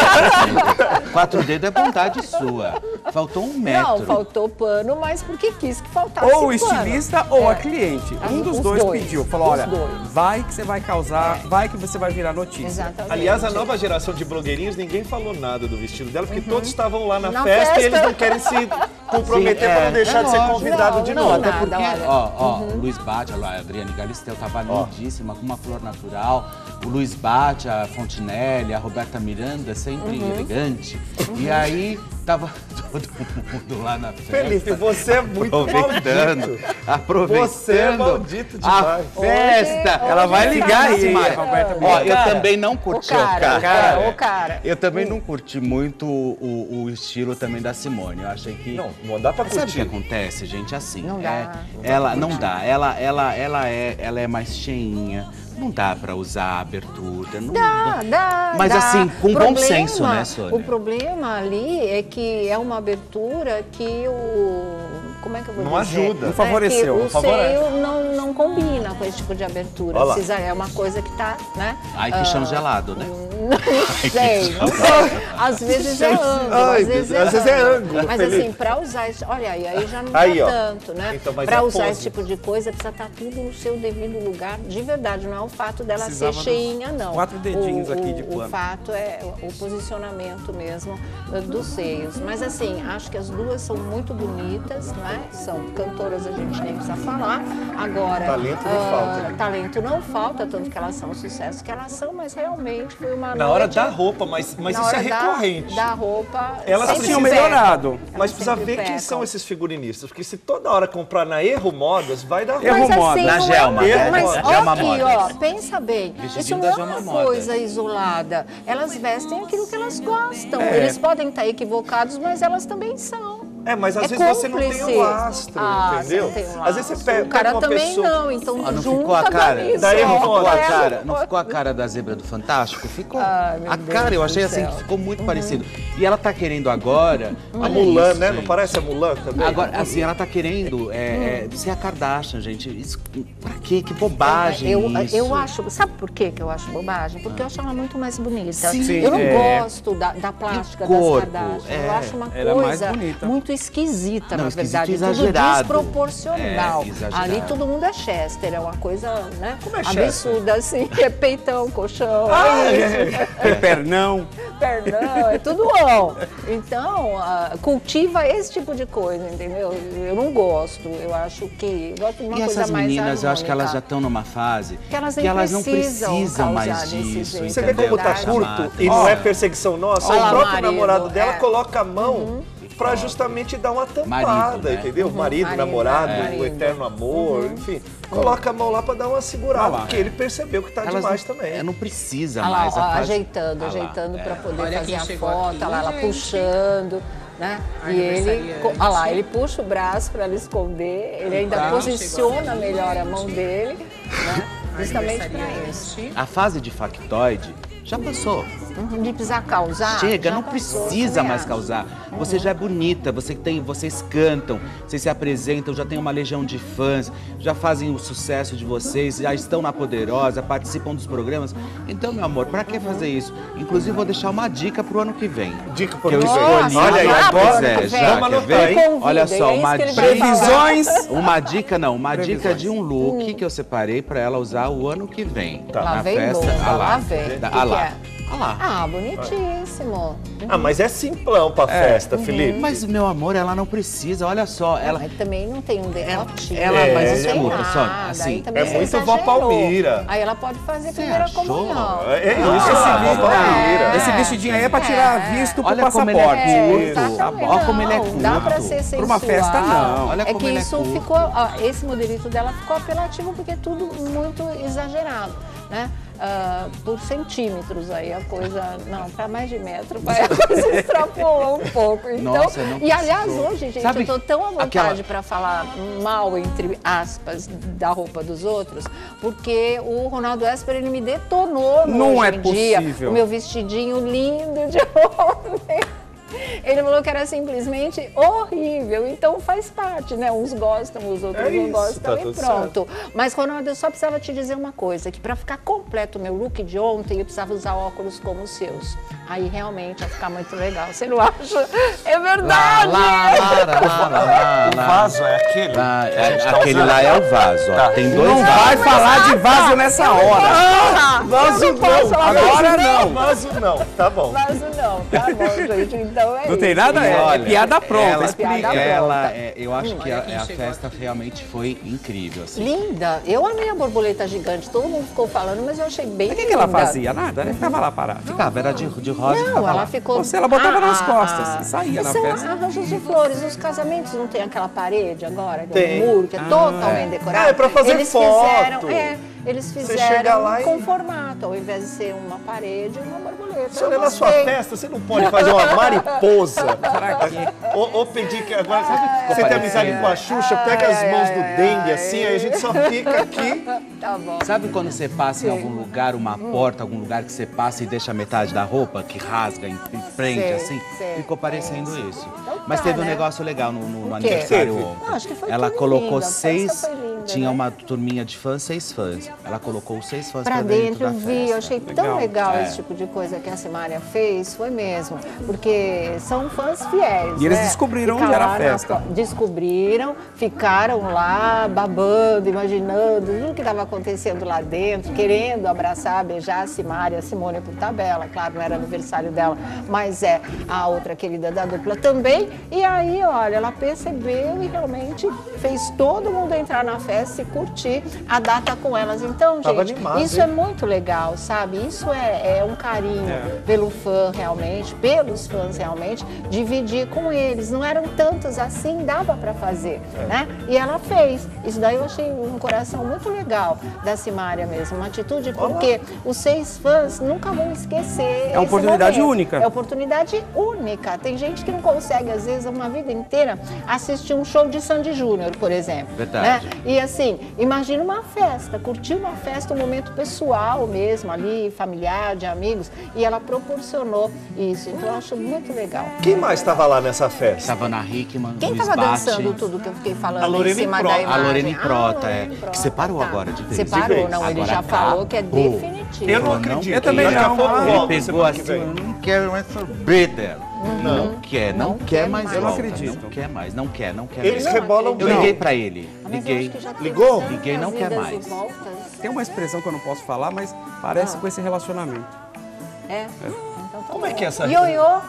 Quatro dedos é vontade sua. Faltou um metro. Não, faltou pano, mas porque quis que faltasse Ou o pano. estilista ou É. a cliente. As- Um dos os dois, dois, pediu. Falou, os olha, dois. vai que você vai causar, vai que você vai virar notícia. Exatamente. Aliás, a nova geração de blogueirinhos, ninguém falou nada do vestido dela, porque todos estavam lá na, Na festa, festa. e eles não querem se comprometer Sim, para é, não deixar é de ser lógico. convidado Não, de não, novo. nada. Porque, olha. ó, ó, o Luiz Bate, olha lá, a Adriane Galisteu tava lindíssima, com uma flor natural. O Luiz Bate, a Fontinelli, a Roberta Miranda, sempre elegante. E aí, tava todo mundo lá na festa. Felipe, você é muito Aproveitando, maldito. aproveitando Você é maldito a demais. festa. Hoje- Ela vai hoje ligar tá aí, marcando. Roberta Ó, eu Cara, também não O curti cara, cara. é, o cara. Eu também não curti muito o, o estilo também da Simone. Eu achei que... Não, não dá pra Sabe o que curtir. acontece, gente? Assim, Não é, dá. ela não dá. Ela, ela, ela, é, ela é mais cheinha. Não dá pra usar a abertura. Não Dá, dá, Mas dá. assim, com O bom problema- senso, né, Sônia? O problema ali é que é uma abertura que o... Como é que eu vou Não dizer? ajuda. Não É favoreceu, que não o favorece. seio não, não combina com esse tipo de abertura. Olha lá. Precisa, é uma coisa que tá, né? Ai, que chão gelado, né? Não sei, não sei. Às vezes é ângulo, Ai, às vezes Deus, é às vezes é ângulo, Mas Felipe. assim, pra usar isso, olha aí, aí já não Aí, dá ó. tanto, né? Então, mas pra é a usar pose. esse tipo de coisa, precisa estar tudo no seu devido lugar, de verdade. Não é o fato dela Precisava ser dos cheinha, não. quatro dedinhos o, aqui o- de O plano. fato é o posicionamento mesmo uh, dos seios. Mas assim, acho que as duas são muito bonitas, não é? São cantoras, a gente nem precisa falar. Agora, Talento não ah, falta. talento não falta, tanto que elas são o sucesso que elas são, mas realmente foi uma Na hora noite... da roupa, mas, mas Na isso é hora da- recorrente. Da, roupa. Elas sempre tinham pecam. melhorado. Elas Mas precisa sempre ver quem pecam. são esses figurinistas, porque se toda hora comprar na Erro Modas, vai dar ruim. Erro Mas Moda. assim, Na não Gelma, é, né? mas Na ó Gelma aqui, Modas. ó, pensa bem, Vestidinho isso da não é Gelma uma Modas. coisa isolada. Elas vestem aquilo que elas gostam. É. Eles podem estar equivocados, mas elas também são. É, mas às É vezes você não tem cúmplice. o lastro, Ah, entendeu? você não tem o Às vezes você lastro. pega, O cara pega uma também pessoa... não, então Ah, não junta ficou a cara? camisa, Daí ó, não ficou a pega- cara, não ficou a cara da zebra do Fantástico? Ficou. Ai, meu a Deus cara, eu do achei assim céu. que ficou muito parecido. E ela tá querendo agora. A olha Mulan, isso, né? Não gente. parece a Mulan também? Agora, assim, ela tá querendo é, é, ser a Kardashian, gente. Isso, pra quê? Que bobagem eu, isso. eu acho, sabe por quê que eu acho bobagem? Porque eu acho ela muito mais bonita. Sim, eu não é. gosto da, da plástica E o corpo, das Kardashian. é. Eu acho uma Ela é mais coisa bonita. muito esquisita, Não, na esquisito verdade. e Tudo exagerado. desproporcional. É, exagerado. Ali todo mundo é Chester, é uma coisa, né? Como é Chester? absurda, assim. É peitão, colchão, Ah, é isso. Pernão. Pernão, é tudo bom. Então, ah, cultiva esse tipo de coisa, entendeu? Eu não gosto. Eu acho que. Eu gosto de uma E coisa essas mais meninas, eu acho que elas já harmônica. estão numa fase Que elas nem que elas não precisam precisam mais causar desse disso. jeito. Você vê entendeu? como tá Verdade. curto e não é perseguição nossa? Olha o lá, próprio marido, namorado dela é. coloca a mão pra justamente dar uma tampada, Marido, né? entendeu? Uhum, Marido, marido, namorado, é. o eterno amor, enfim. Coloca a mão lá pra dar uma segurada, Olha lá. porque ele percebeu que tá Elas demais não, também. é, não precisa Olha lá, mais. ó, a fase- ajeitando, Ah lá, ajeitando é. para poder Olha fazer quem a chegou foto, aqui, olha lá, ela gente. puxando, né? E ele, Aniversariante. olha lá, ele puxa o braço para ela esconder, ele ainda Tá. posiciona melhor a mão dele, né? Justamente para isso. Aniversariante. A fase de factoide já passou. Uhum, de precisar causar. Chega, já não passou, precisa também mais acho. causar. Você já é bonita, você tem, vocês cantam, vocês se apresentam, já tem uma legião de fãs, já fazem o sucesso de vocês, já estão na Poderosa, participam dos programas. Então, meu amor, pra que fazer isso? Inclusive, vou deixar uma dica pro ano que vem. Dica pro que eu ano que vem. escolhi. Olha aí, Pois agora é, vem. já, Vamos quer anotar, ver? hein? Convida, Olha é só, isso uma que ele dica. vai falar. Previsões. Uma dica não, uma dica Previsões. de um look que eu separei pra ela usar o ano que vem. Tá. Lá Na vem festa. bunda, Ah lá vem. Da- Que Ah que lá. é? Ah lá. Ah, bonitíssimo. Ah, mas é simplão pra festa, Felipe. Mas, meu amor, ela não precisa, olha só. Ela, Mas também não tem um decotinho. ela- É, mas mas isso é escuta, nada. só, Aí assim, também é você muito vó exagerou. Palmira. Aí ela pode fazer Você primeira achou? comunhão. É isso, Esse, ah, vídeo- vó Palmira. esse vestidinho aí é pra tirar É. visto pro Olha como ele é passaporte. É, curto. exatamente. Olha como ele é Não, Dá pra curto. ser sensual. Pra uma festa, não. Olha é como que ele é isso curto. ficou, ó, esse modelito dela ficou apelativo porque é tudo muito exagerado, né? Ah, por centímetros aí a coisa, não, para mais de metro, vai, a coisa extrapolou um pouco. Então, Nossa, não e aliás, precisou. hoje, gente, Sabe eu tô tão à vontade aquela- para falar mal, entre aspas, da roupa dos outros, porque o Ronaldo Esper, ele me detonou no Não Hoje é em Dia, possível. o meu vestidinho lindo de homem. Ele falou que era simplesmente horrível, então faz parte, né? Uns gostam, os outros É não isso, gostam tá e tudo pronto. Mas, Ronaldo, eu só precisava te dizer uma coisa, que para ficar completo o meu look de ontem, eu precisava usar óculos como os seus. Aí realmente ia ficar muito legal. Você não acha? É verdade! O vaso é aquele? Lá, que a gente é, tá aquele usando? lá é o vaso, ó. Tá. Tem dois Não vasos. vai falar de vaso nessa hora. Ah, Vaso eu não posso não, falar agora vaso não. Vaso não, tá bom. Vaso não, tá bom, gente. Então é Não tem isso. nada, é, é Olha, piada pronta. Ela, explica. Piada ela pronta. é, eu acho que a, olha quem a chegou festa realmente foi incrível, assim. Linda. Eu amei a borboleta gigante. Todo mundo ficou falando, mas eu achei bem Mas o que, que ela linda. fazia? Nada, né? Ficava lá parada. Ficava, era de, de rosa e Não, ficava ela lá. ficou... Você, ela botava nas costas e saía na são festa. arranjos de flores. Os casamentos não tem aquela parede agora, que é Tem. um muro, que é totalmente decorado. Ah, é pra fazer eles foto. Fizeram, é, eles Você fizeram chega lá e- com formato, ao invés de ser uma parede, uma borboleta. Se Eu olha na sua gostei. festa, você não pode fazer uma mariposa. ou, ou pedir que agora você tem amizade com a Xuxa, pega as mãos do dengue assim, aí a gente só fica aqui. Tá bom. Sabe quando você passa em algum lugar, uma porta, algum lugar que você passa e deixa metade da roupa, que rasga em em frente, Sei, assim? sei. Ficou parecendo isso. Então Mas tá, teve um né? negócio legal no, no- no O quê? aniversário Teve? ontem. Ah, acho que foi Ela tudo colocou lindo, a festa seis. foi linda, Tinha né? uma turminha de fãs, seis fãs. Ela colocou seis fãs Pra pra dentro, eu da vi, eu festa. achei tão Legal. legal É. esse tipo de coisa que a Simária fez, foi mesmo, porque são fãs fiéis. E eles né? descobriram Ficar onde era a lá na festa. fo- Descobriram, ficaram lá babando, imaginando tudo que estava acontecendo lá dentro, querendo abraçar, beijar a Simária, a Simone por tabela, claro, não era aniversário dela, mas é a outra querida da dupla também. E aí, olha, ela percebeu e realmente fez todo mundo entrar na festa e curtir a data com elas. Então, Tava gente, animado, isso hein? é muito legal, sabe? Isso é, é um carinho É. pelo fã realmente, pelos fãs realmente, dividir com eles. Não eram tantos assim, dava pra fazer, É. né? E ela fez. Isso daí eu achei um coração muito legal da Simária mesmo, uma atitude, porque os seis fãs nunca vão esquecer. É uma esse oportunidade momento. única. É oportunidade única. Tem gente que não consegue, às vezes, uma vida inteira assistir um show de Sandy Júnior, por exemplo. Verdade. Né? E assim, imagina uma festa, curtir uma festa, um momento pessoal mesmo, ali, familiar, de amigos, e ela proporcionou isso. Então eu acho muito legal. Quem mais estava lá nessa festa? Savannah Hickman, Quem Luiz estava Bate. dançando tudo que eu fiquei falando A Lorena em cima Prota. da A imagem? Lorena Prota, Ah, é. Lorena Que separou tá. agora, de vez. Separou, De vez. não, ele Agora já falou que é acabou. definitivo. Eu não Ela não- acredito. Eu também Daqui a não. pouco Ah, Ele volta pegou semana que assim, vem. eu não quero mais saber dela. Não, quer, não, Não quer quer mais mais. Eu não volta, acredito. Não quer mais, não quer, não quer Eles mesmo. rebolam Eu bem. liguei pra ele, Mas eu liguei. acho que já teve Ligou? tantas Liguei, não quer idas e mais. voltas. Tem uma expressão que eu não posso falar, mas parece Ah. com esse relacionamento. É? Então tá Como é bom. que é essa- Ioiô?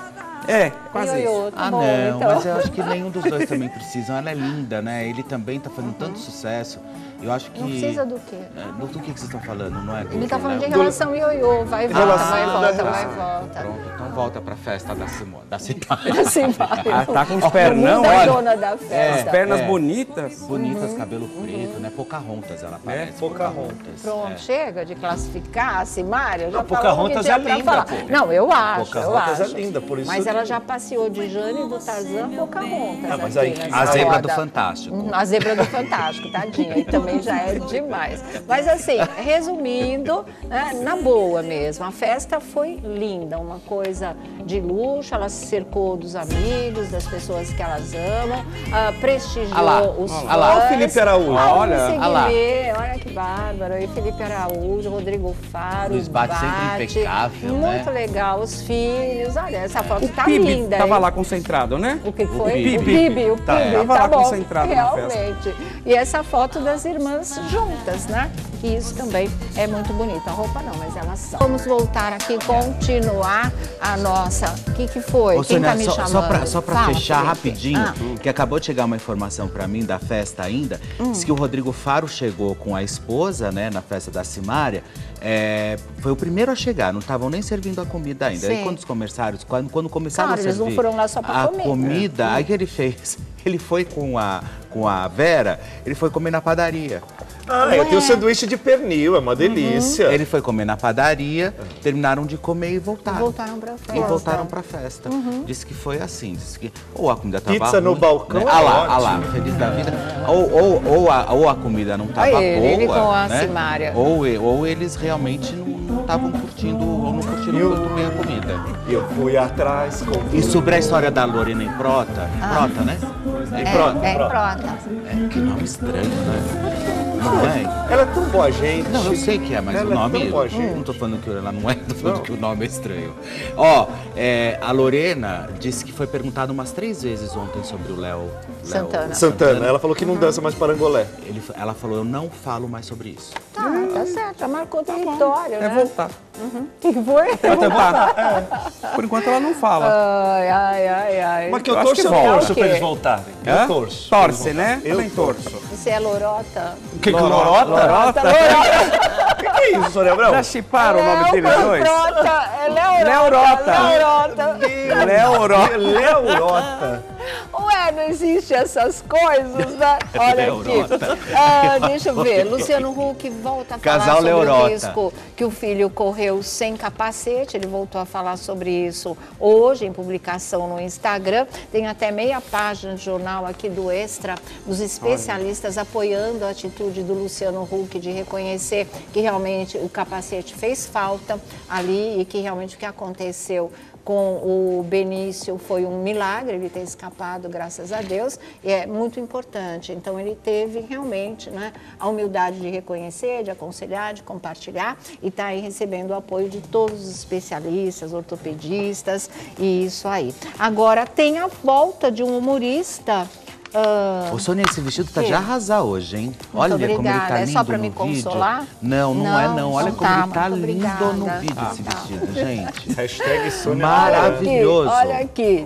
É, quase Ioiô, isso. tá Ah, bom, não, então. mas eu acho que nenhum dos dois também precisam. Ela é linda, né? Ele também tá fazendo tanto sucesso. Eu acho que... Não precisa do quê? É, do, do que, que vocês estão falando, não é? Do, Ele tá falando de né? relação ao ioiô, vai e volta, Relação vai e da volta, relação. vai e volta. Pronto, então volta pra festa da Simone. Da Simone. Assim vai. Ah, tá com os O pernão, mundo é olha. dona da As festa. pernas É. bonitas. Bonitas, cabelo preto, né? Pocahontas ela parece. Pocahontas. Pronto, é. chega de classificar a Simária. Já Não, falou o que Pocahontas tinha é pra linda, falar. pô. Não, eu acho, eu Pocahontas é acho. linda, por isso Mas que- ela já passeou de Jane e do Tarzan Pocahontas. Ah, mas aqui aí- nessa A zebra roda. do Fantástico. Uhum, A zebra do Fantástico, tadinha. E também já é demais. Mas assim, resumindo, né, na boa mesmo, a festa foi linda, uma coisa de luxo, ela se cercou dos amigos, das pessoas que elas amam, ah, prestigiou Ah lá, os ah fãs. lá. Olha o Felipe Araújo. Ah, Olha, Luiz ah lá. Guimê, olha que bárbaro. E Felipe Araújo, Rodrigo Faro, Luiz Bate sempre impecável, muito né? legal, os filhos. Olha, essa foto O tá Pibe linda. tava hein? lá concentrado, né? O que foi? Pibe. O Pibe, o Pibe, Tá, tava tá lá bom, concentrado na festa. realmente. E essa foto das irmãs juntas, né? E isso também é muito bonito. A roupa não, mas elas são. Vamos voltar aqui, continuar a nossa... O que que foi? Ô, Quem Sônia, tá me só, chamando? só pra, só pra Fala, fechar Felipe. rapidinho, Ah, que acabou de chegar uma informação pra mim da festa ainda, diz que o Rodrigo Faro chegou com a esposa, né, na festa da Simária, é, foi o primeiro a chegar, não estavam nem servindo a comida ainda. Sim. Aí quando os comerciários, quando, quando começaram Claro, a eles servir não foram lá só pra a comer. comida, aí que ele fez? Ele foi com a, com a Vera, ele foi comer na padaria. Ah, eu tenho sanduíche de pernil, é uma delícia. Ele foi comer na padaria, terminaram de comer e voltaram. Voltaram pra festa. E voltaram pra festa. Disse que foi assim, disse que ou a comida tava Pizza no ruim, balcão né? é Ah lá, ah ótimo. lá, feliz da vida. Ou, ou, ou, a, ou a comida não tava Olha ele, boa, ele com a né? Simária. Ou, e- ou eles realmente não estavam curtindo, ou não curtiram Eu- muito bem a comida. Eu fui atrás com... E sobre a história da Lorena em Prota, Prota, né? Em Prota. É, é prota. É, que nome estranho, né? Não é? Ela é tão boa gente. Não, eu sei que é, mas Ela o é nome... tão boa eu gente. não tô falando que ela não é, tô falando Não. que o nome é estranho. Ó, é, a Lorena disse que foi perguntada umas três vezes ontem sobre o Léo... Léo Santana. Santana, ela falou que não dança mais parangolé. Ele, ela falou, eu não falo mais sobre isso. Tá, tá certo, já marcou território, É né? voltar. O que foi? É voltar. Por enquanto ela não fala. Ai, ai, ai, ai. Mas que eu, Eu acho torço, que eu volta. torço O pra quê? eles voltarem. Hã? Eu torço. Torce, né? Eu Também torço. Você é lorota? O que que Lorota? lorota? Lorota? O que, que é isso, Sônia Abrão? Já chiparam o nome deles dois? Leorota, é Leorota. Leorota. Leorota. Leorota. Leorota. Ué, não existe essas coisas, né? Olha Leorota. aqui. Ah, deixa eu ver. Luciano Huck volta a falar Casal sobre Leorota. o risco que o filho correu sem capacete. Ele voltou a falar sobre isso hoje, em publicação no Instagram. Tem até meia página de jornal aqui do Extra, dos especialistas apoiando a atitude do Luciano Huck de reconhecer que realmente o capacete fez falta ali e que realmente o que aconteceu com o Benício foi um milagre, ele ter escapado, graças a Deus, e é muito importante. Então, ele teve realmente, né, a humildade de reconhecer, de aconselhar, de compartilhar, e está aí recebendo o apoio de todos os especialistas, ortopedistas, e isso aí. Agora, tem a volta de um humorista... ah, Ô, Sônia, esse vestido tá quê? de arrasar hoje, hein? Muito Olha como ele obrigada. tá É lindo só pra no me vídeo. consolar? Não, não, Não, é não. Olha então como tá, ele tá muito lindo no obrigada. vídeo, esse Tá. vestido, gente. Hashtag Sônia Maravilhoso. Olha aqui,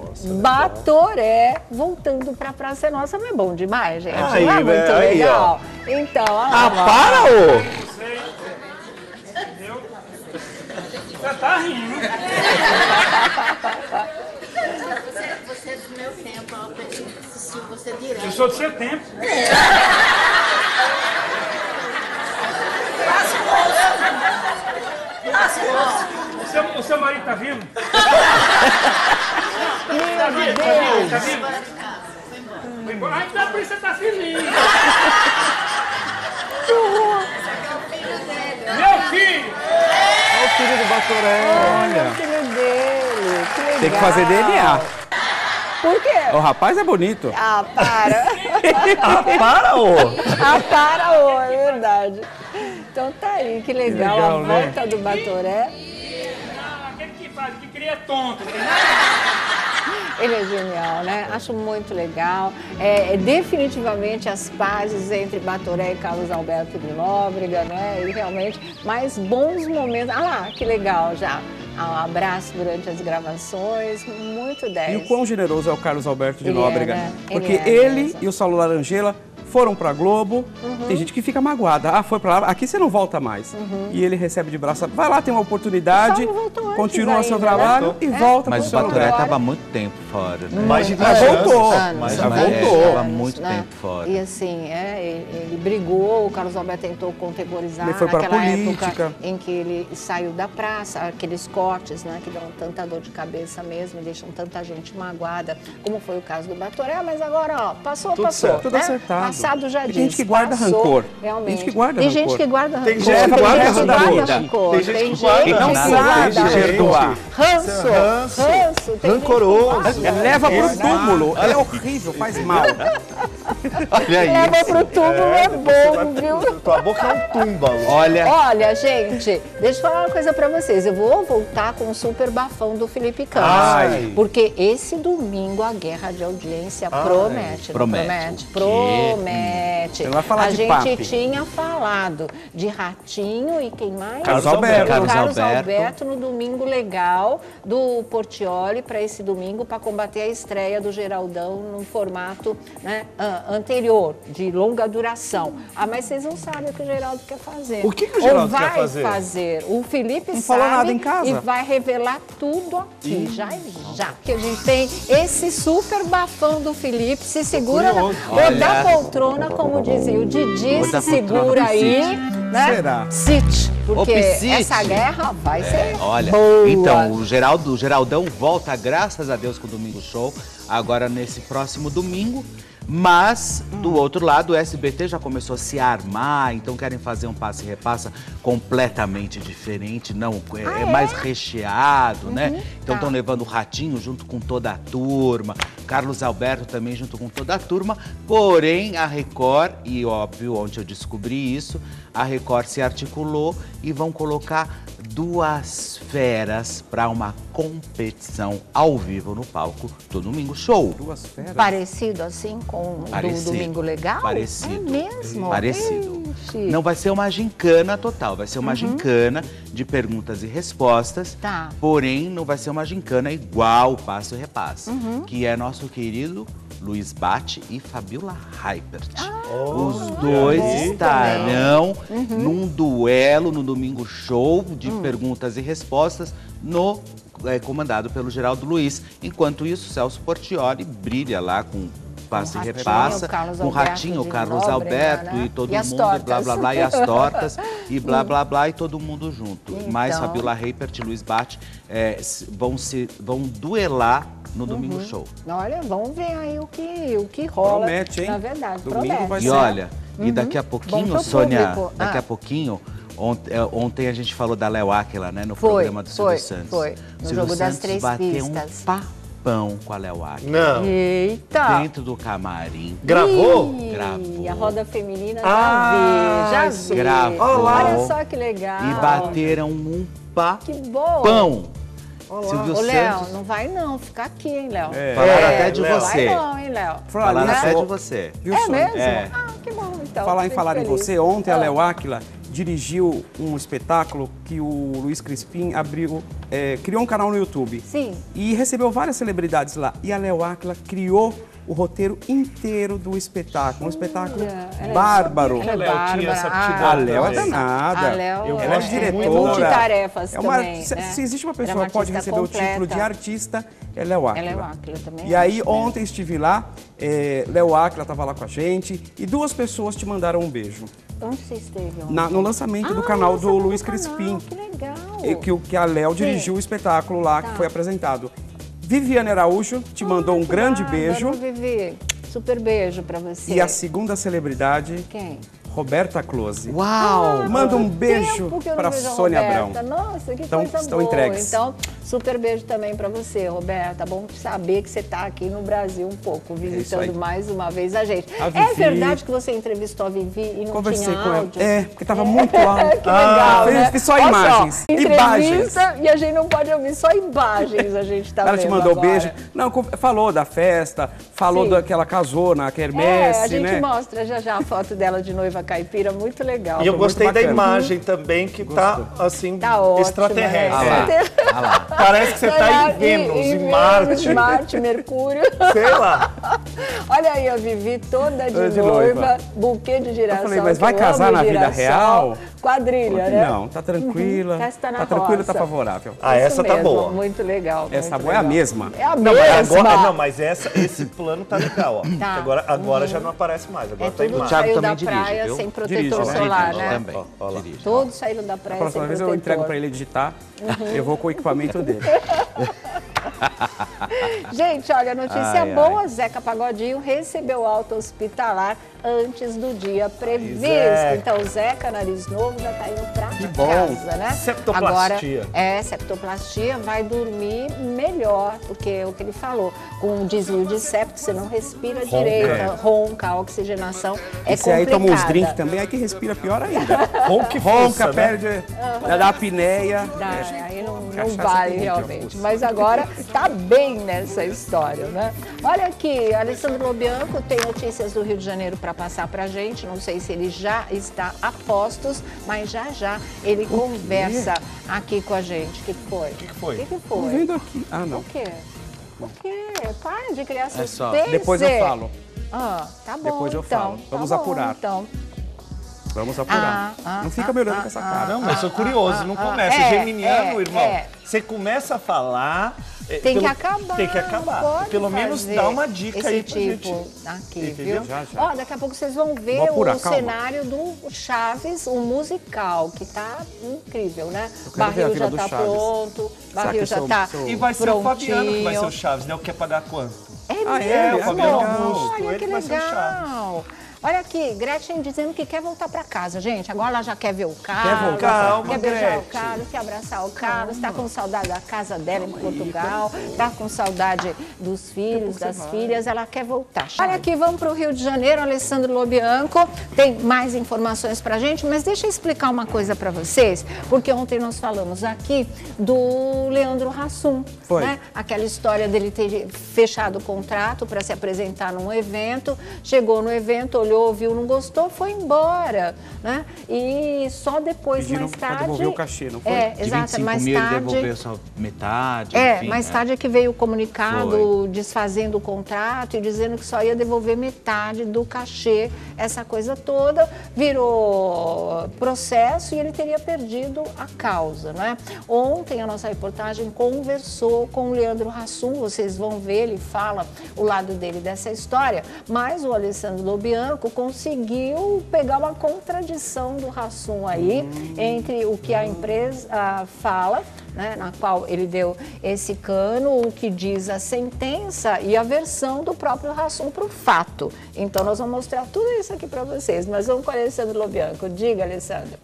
Batoré voltando pra Praça é Nossa, não é bom demais, gente? Aí, não é muito velho, aí, legal? Então, olha Ah, lá. para, ô! Você tá rindo. Você, você é do meu tempo, eu assisti você direto. Eu sou do seu tempo. O seu, o seu marido tá vivo? Tá vivo? Tá vivo? Tá vivo? Foi embora. Ah, então por isso você tá feliz. Meu filho! Olha o filho do Batoré. Olha o Olha. filho dele, que legal. Tem que fazer D N A. Por quê? O rapaz é bonito. Ah, para. Ah, para, ô! Ah, para, ô, é verdade. Então tá aí, que legal, legal, a né? volta do Batoré. Ah, aquele que faz, que cria tonto. Não tem nada. Ele é genial, né? Acho muito legal. É, é definitivamente as pazes entre Batoré e Carlos Alberto de Nóbrega, né? E realmente mais bons momentos. Ah lá, que legal já. um abraço durante as gravações, muito dez. E o quão generoso é o Carlos Alberto de Ele Nóbrega. é, né? Porque Ele é ele mesmo. e o Saulo Larangela foram pra Globo. Uhum. Tem gente que fica magoada. Ah, foi pra lá, aqui você não volta mais. Uhum. E ele recebe de braço. Vai lá, tem uma oportunidade, O Saulo voltou antes continua seu ainda, trabalho né? e É. volta Mas pro o seu Batoré lugar. estava há muito tempo fora, né? Mais de vinte Mas anos. voltou. Anos, Mais de Já né? vinte voltou. Estava há Anos, muito né? tempo fora. E assim, é, ele, ele brigou, o Carlos Alberto tentou contemporizar Ele foi para a naquela política. época em que ele saiu da praça, aqueles cortes, né, que dão tanta dor de cabeça mesmo, deixam tanta gente magoada, como foi o caso do Batoré, mas agora, ó, passou, Tudo passou. certo. Tudo né? acertado. Passado já Tem diz. gente que guarda passou, rancor. Realmente. Tem gente que guarda Tem rancor. gente que guarda rancor. Tem gente que guarda gente que rancor. guarda rancor. Tem gente Tem que gente guarda que Não rancor. sabe Tem gente- perdoar. Ranço, Ranço. ranço. Tem gente que Rancoroso. guarda. Ele leva pro túmulo. Ele é horrível, faz mal. Olha aí. Leva pro túmulo, é bom, viu? Tua boca é um túmbalo. Olha, Olha, gente, deixa eu falar uma coisa pra vocês. Eu vou voltar com o super bafão do Felipe Campos. Ai. Porque esse domingo a guerra de audiência promete, não Promete. promete? Promete. Você não vai falar a de gente papi. tinha falado de Ratinho e quem mais? Carlos O Alberto. Carlos, Carlos Alberto. Alberto no domingo legal do Portiolli para esse domingo para combater a estreia do Geraldão num formato, né, an- anterior, de longa duração. Ah, mas vocês não sabem o que o Geraldo quer fazer. O que que o Geraldo Ou vai quer fazer? fazer. O Felipe Não sabe falou nada em casa? e vai revelar tudo aqui, já já. Que a gente tem esse super bafão do Felipe, se segura na, ou Olha. da poltrona, como dizia o Didi, Ou se da segura poltrona aí, Piscite. né? Será? Piscite, porque Piscite. essa guerra vai ser olha, boa. então, o, Geraldo, o Geraldão volta, graças a Deus, com o Domingo Show, agora nesse próximo domingo. Mas, do outro lado, o S B T já começou a se armar, então querem fazer um passe e repassa completamente diferente, não, é, é mais recheado, né? Então estão levando o Ratinho junto com toda a turma, Carlos Alberto também junto com toda a turma, porém a Record, e óbvio, onde eu descobri isso, a Record se articulou e vão colocar duas feras para uma competição ao vivo no palco do Domingo Show. Duas feras. Parecido assim com o do Parecido. Domingo Legal? Parecido. É mesmo? Parecido. Ixi. Não vai ser uma gincana total, vai ser uma gincana de perguntas e respostas. Tá. Porém, não vai ser uma gincana igual o Passo e Repassa, Uhum. que é nosso querido Luiz Bate e Fabiola Heipert. Ah, Os dois aí. estarão Uhum. num duelo no Domingo Show de Hum. perguntas e respostas no é, comandado pelo Geraldo Luiz. Enquanto isso, Celso Portiolli brilha lá com Passe e Ratinho, Repassa, Carlos com o Alberto Ratinho, o de Carlos Nóbrega, Alberto né? e todo E as mundo, blá, tortas. blá, blá, e as tortas, e blá, blá, blá, e todo mundo junto. Então. Mas Fabiola Heipert e Luiz Bate é, s- vão, se, vão duelar no Uhum. Domingo Show. Olha, vamos ver aí o que, o que rola. Promete, hein? Na verdade, Domingo promete. vai E ser. olha, e Uhum. daqui a Bom pouquinho, pro Sônia, público. daqui Ah. a pouquinho, ont- é, ontem a gente falou da Léo Áquila, né, no Foi, programa do foi, Silvio Santos. foi. No Silvio jogo das Santos três bateu pistas. um papão com a Léo Áquila. Não. Eita! Dentro do camarim. Gravou? Ih, Gravou. a roda feminina Ah, já vi, isso já vi. gravou. Olha só que legal. E bateram um Que boa. papão. Silvio Ô, Léo, Santos. não vai não, fica aqui, hein, Léo? É. Falaram É, até de Léo. você. Vai não, hein, Léo? Falar Falaram nisso, até ó, de você. viu, É Sônia? mesmo? É. Ah, que bom, então. Falar em fico falar em feliz. você, ontem a Ah. Léo Áquila dirigiu um espetáculo que o Luiz Crispim abriu, é, criou um canal no YouTube. Sim. E recebeu várias celebridades lá. E a Léo Áquila criou o roteiro inteiro do espetáculo. Um espetáculo Olha, ela é- bárbaro. Ela é Léo tinha bárbara. essa Ah, aptidão A Léo é também. danada. A Léo Eu Ela é gosto diretora. muito. multitarefas É uma, também, se, né? se existe uma Ela é pessoa uma que pode artista receber o título de completa. artista, é Léo Áquila. Ela é o Áquila também. E aí, acho, né? ontem estive lá, é, Léo Áquila estava lá com a gente e duas pessoas te mandaram um beijo. Onde você esteve ontem? Na- no lançamento do Ah, canal do lançamento Luiz do canal, Crispim. Que legal. E que, o- que a Léo dirigiu o espetáculo lá, Tá. que foi apresentado. Viviane Araújo te mandou um Que grande bárbaro, beijo. Vivi. Super beijo pra você. E a segunda celebridade, Quem? Roberta Close. Uau! Manda um Tempo beijo que eu não para vejo a Sônia Roberta. Abrão. Nossa, que Então, coisa estão boa. entregues. Então, super beijo também para você, Roberta. Bom saber que você está aqui no Brasil um pouco, visitando aí. mais uma vez a gente. A É Vivi. verdade que você entrevistou a Vivi e não Conversei tinha com ela. áudio? É, porque estava muito alto. Que legal, fez- né? fiz só Olha imagens. Entrevista e a gente não pode ouvir, só imagens a gente tá Ela vendo te mandou agora. beijo. Não, co- falou da festa, falou Sim. da que ela casou na É, quermesse, a gente né? mostra já já a foto dela de noiva caipira muito legal. E eu Foi gostei muito da bacana. imagem também, que tá, assim, Tá ótimo, extraterrestre. né? Ah lá, ah lá. Parece que você tá em Vênus, em em Marte. Marte, Mercúrio. Sei lá. Olha aí a Vivi toda de, Toda de noiva, noiva. buquê de girassol. Eu falei, mas que vai eu casar amo na vida girassol. real? Quadrilha, né? Não, tá tranquila. Uhum. Festa na Tá tranquila, roça. tá favorável. Ah, Isso essa tá mesmo, boa. Muito legal. Essa muito boa é a legal. mesma. É a Não, mas mesma. agora, não, mas essa, esse plano tá legal, ó. Tá. Agora, agora já não aparece mais, agora É tá em tudo Marte. Thiago saiu também da dirige, praia viu? sem protetor Dirige, né? solar, Dirige né? também. Ó, ó lá. Dirige. Todos saíram da A praia próxima sem vez eu protetor. entrego pra ele digitar, eu vou com o equipamento dele. Gente, olha, notícia Ai, boa, ai. Zeca Pagodinho recebeu alta hospitalar antes do dia previsto. Zeca. Então, Zeca, nariz novo, já tá indo pra bom. casa, né? Septoplastia. Agora, é, septoplastia, vai dormir melhor, porque é o que ele falou, com um desvio de septo, você não respira Ronca. direito, ronca, a oxigenação é E você aí complicada. toma uns drinks também, aí que respira pior ainda. Ronca e Ronca, fuça, né? perde, dá apneia. Dá, aí não, não Cachaça vale tem realmente. muito, Mas agora tá bem nessa história, né? Olha aqui, Alessandro Lobianco tem notícias do Rio de Janeiro para passar pra gente. Não sei se ele já está a postos, mas já já ele conversa aqui com a gente. O que foi? O que foi? O que, que Tô foi? vendo aqui. Ah, não. O quê? O quê? Para de criar É só- suspense. Depois eu falo. Ah, tá bom, Depois eu então. falo. Vamos tá bom, apurar. Então. Vamos apurar. Ah, ah, não fica ah, me olhando ah, com essa ah, cara. Não, mas eu sou curioso, não começa. é, Geminiano, é, irmão, é. você começa a falar... é, Tem que pelo- acabar. Tem que acabar. não pode Pelo menos fazer dá uma dica esse aí pra tipo gente. aqui, Entendeu? viu? Já, já. Ó, daqui a pouco vocês vão ver Vou apurar, o calma. cenário do Chaves, o musical, que tá incrível, né? Eu quero ver a Barril vida já do tá Chaves. pronto, Será barril que já sou- tá sou- E vai ser o Fabiano que vai ser o prontinho. Chaves, né? O que é pagar quanto? É Ah, mesmo? é? O Fabiano Augusto, Olha ele que vai ser o legal. Olha aqui, Gretchen dizendo que quer voltar pra casa, gente. Agora ela já quer ver o Carlos, voltar? Calma, quer beijar o Gretchen. Carlos, quer abraçar o Carlos, tá com saudade da casa dela em Portugal, tá com saudade dos filhos, das filhas, ela quer voltar. Olha aqui, vamos pro Rio de Janeiro, Alessandro Lobianco tem mais informações pra gente, mas deixa eu explicar uma coisa pra vocês, porque ontem nós falamos aqui do Leandro Hassum, Foi. né? Aquela história dele ter fechado o contrato para se apresentar num evento, chegou no evento, olhou, viu, não gostou, foi embora, né? E só depois, Pediram mais pra tarde... devolver o cachê, não foi? É, De vinte e exato, cinco mais mil ele tarde... devolveu só metade, É, enfim, mais é. tarde é que veio o comunicado desfazendo o contrato e dizendo que só ia devolver metade do cachê, essa coisa toda, virou processo e ele teria perdido a causa, né? Ontem a nossa reportagem conversou com o Leandro Hassum, vocês vão ver, ele fala o lado dele dessa história, mas o Alessandro Lobianco conseguiu pegar uma contradição do Hassum aí, entre o que a empresa ah, fala, né, na qual ele deu esse cano, o que diz a sentença e a versão do próprio Hassum para o fato. Então, nós vamos mostrar tudo isso aqui para vocês, mas vamos com o Alessandro Lobianco. Diga, Alessandro.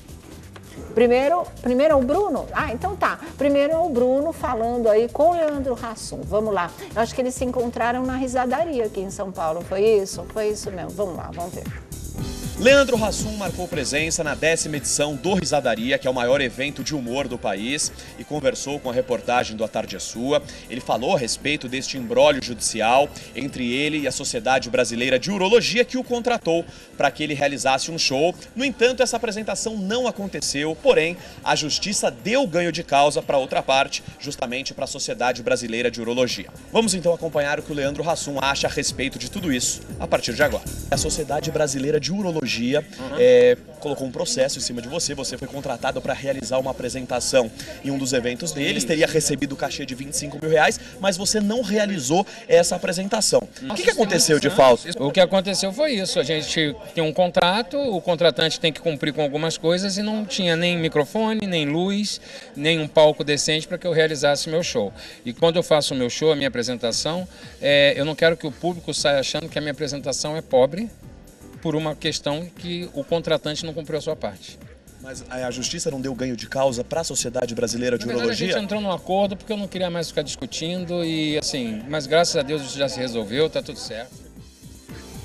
Primeiro, primeiro é o Bruno? Ah, então tá. Primeiro é o Bruno falando aí com o Leandro Hassum. Vamos lá. Eu acho que eles se encontraram na risadaria aqui em São Paulo. Foi isso? Foi isso mesmo. Vamos lá, vamos ver. Leandro Hassum marcou presença na décima edição do Risadaria, que é o maior evento de humor do país, e conversou com a reportagem do A Tarde é Sua. Ele falou a respeito deste imbróglio judicial entre ele e a Sociedade Brasileira de Urologia, que o contratou para que ele realizasse um show. No entanto, essa apresentação não aconteceu, porém, a Justiça deu ganho de causa para outra parte, justamente para a Sociedade Brasileira de Urologia. Vamos então acompanhar o que o Leandro Hassum acha a respeito de tudo isso, a partir de agora. A Sociedade Brasileira de Urologia Uhum. É, colocou um processo em cima de você, você foi contratado para realizar uma apresentação em um dos eventos deles, teria recebido o cachê de vinte e cinco mil reais, mas você não realizou essa apresentação. O que, que aconteceu de falso? O que aconteceu foi isso, a gente tinha um contrato, o contratante tem que cumprir com algumas coisas e não tinha nem microfone, nem luz, nem um palco decente para que eu realizasse o meu show. E quando eu faço o meu show, a minha apresentação, é, eu não quero que o público saia achando que a minha apresentação é pobre, por uma questão que o contratante não cumpriu a sua parte. Mas a Justiça não deu ganho de causa para a Sociedade Brasileira de Na verdade, Urologia? a gente entrou num acordo porque eu não queria mais ficar discutindo e assim, mas graças a Deus isso já se resolveu, tá tudo certo.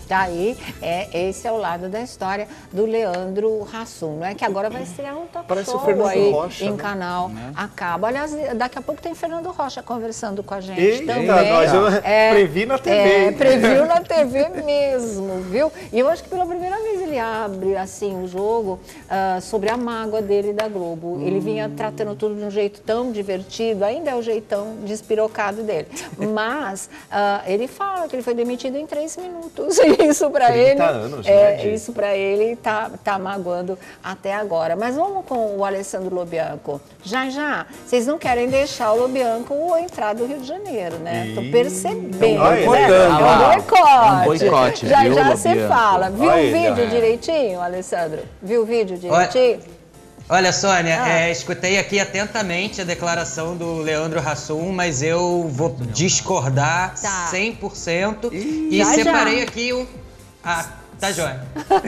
Daí, é, esse é o lado da história do Leandro Hassum, não é? Que agora vai estrear um talk Parece show o Fernando aí Rocha, em né? canal Acaba. Aliás, daqui a pouco tem Fernando Rocha conversando com a gente Eita, também. nós eu previ na T V. É, previu na T V mesmo, viu? E eu acho que pela primeira vez ele abre, assim, o jogo uh, sobre a mágoa dele da Globo. Hum. Ele vinha tratando tudo de um jeito tão divertido, ainda é o jeitão despirocado dele. Mas uh, ele fala que ele foi demitido em três minutos. Isso para ele, anos, é, né, isso para ele tá, tá magoando até agora. Mas vamos com o Alessandro Lobianco. Já, já, vocês não querem deixar o Lobianco entrar do Rio de Janeiro, né? Tô percebendo, Olha, né? é um boicote. É um boicote, Já, viu, já você Lobianco? fala. Viu Olha, o vídeo é. direitinho, Alessandro? Viu o vídeo direitinho? Olha, Sônia, Ah. é, escutei aqui atentamente a declaração do Leandro Hassum, mas eu vou discordar Tá. cem por cento e Já, separei já. aqui o... Ah, tá joia.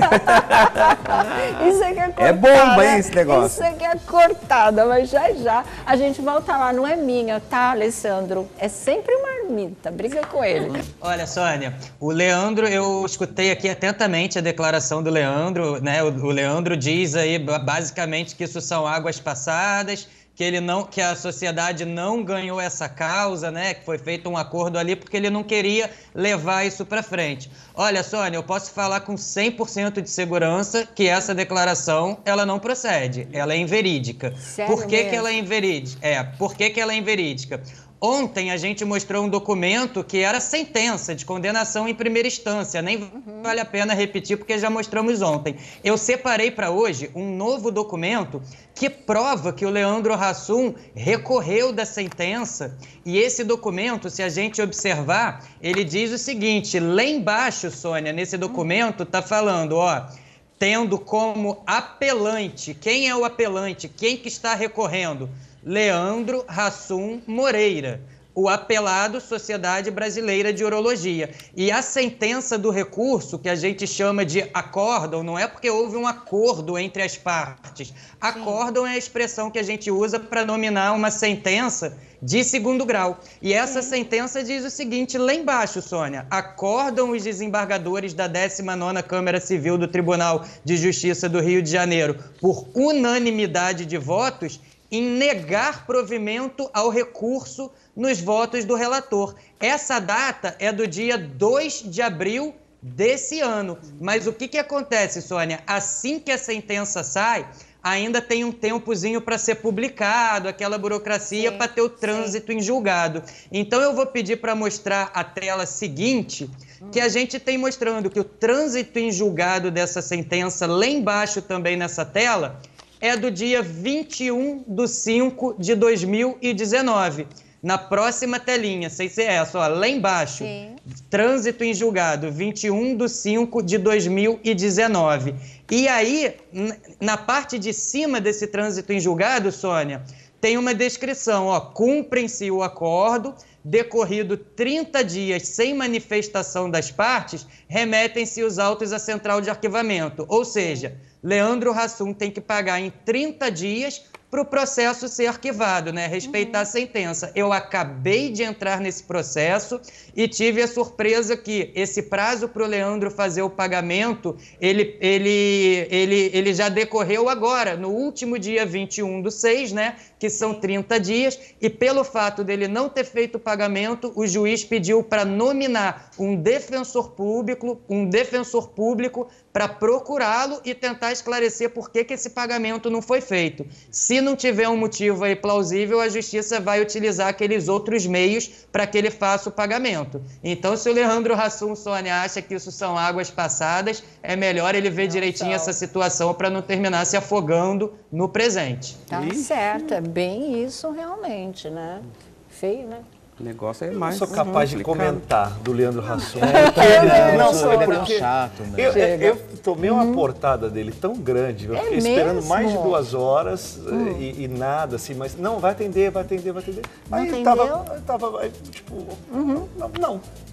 Isso aqui é cortada. É bomba, hein, esse negócio? Isso aqui é cortada, mas já já a gente volta lá. Não é minha, tá, Alessandro? É sempre marmita. Briga com ele. Olha, Sônia, o Leandro, eu escutei aqui atentamente a declaração do Leandro, né? O, o Leandro diz aí basicamente que isso são águas passadas, que ele não, que a sociedade não ganhou essa causa, né? Que foi feito um acordo ali porque ele não queria levar isso para frente. Olha, Sônia, eu posso falar com cem por cento de segurança que essa declaração, ela não procede, ela é inverídica. Sério Por que mesmo? que ela é inverídica? É, por que que ela é inverídica? Ontem a gente mostrou um documento que era sentença de condenação em primeira instância. Nem uhum. vale a pena repetir porque já mostramos ontem. Eu separei para hoje um novo documento que prova que o Leandro Hassum recorreu da sentença. E esse documento, se a gente observar, ele diz o seguinte, lá embaixo, Sônia, nesse documento está falando, ó, tendo como apelante, quem é o apelante, quem que está recorrendo? Leandro Hassum Moreira, o apelado Sociedade Brasileira de Urologia. E a sentença do recurso, que a gente chama de acórdão, não é porque houve um acordo entre as partes. Acórdão é a expressão que a gente usa para nominar uma sentença de segundo grau. E essa Sim. sentença diz o seguinte, lá embaixo, Sônia, acordam os desembargadores da décima nona Câmara Civil do Tribunal de Justiça do Rio de Janeiro, por unanimidade de votos, em negar provimento ao recurso nos votos do relator. Essa data é do dia dois de abril desse ano. Mas o que, que acontece, Sônia? Assim que a sentença sai, ainda tem um tempozinho para ser publicado, aquela burocracia para ter o trânsito sim. em julgado. Então eu vou pedir para mostrar a tela seguinte, que a gente tem mostrando que o trânsito em julgado dessa sentença, lá embaixo também nessa tela, é do dia vinte e um de cinco de dois mil e dezenove. Na próxima telinha, sei se é essa, ó, lá embaixo, Sim. trânsito em julgado, vinte e um de cinco de dois mil e dezenove. E aí, na parte de cima desse trânsito em julgado, Sônia, tem uma descrição, ó, cumpre-se o acordo, decorrido trinta dias sem manifestação das partes, remetem-se os autos à central de arquivamento. Ou seja, Leandro Hassum tem que pagar em trinta dias para o processo ser arquivado, né? Respeitar uhum. a sentença. Eu acabei de entrar nesse processo e tive a surpresa que esse prazo para o Leandro fazer o pagamento, ele, ele, ele, ele já decorreu agora, no último dia vinte e um do seis, né? Que são trinta dias, e pelo fato dele não ter feito o pagamento, o juiz pediu para nominar um defensor público, um defensor público para procurá-lo e tentar esclarecer por que, que esse pagamento não foi feito. Se não tiver um motivo aí plausível, a justiça vai utilizar aqueles outros meios para que ele faça o pagamento. Então, se o Leandro Hassum, Sônia, acha que isso são águas passadas, é melhor ele ver direitinho essa situação para não terminar se afogando no presente. Tá certo, é bem isso realmente, né? Feio, né? O negócio é mais. Eu sou capaz uhum. de comentar do Leandro Hassum. É, não, sou, ele é porque chato, né? eu, eu tomei uma uhum. portada dele tão grande, eu é fiquei esperando mesmo? mais de duas horas uhum. e, e nada, assim, mas não, vai atender, vai atender, vai atender. Não aí atendeu? tava, tava, tipo, uhum. não, não.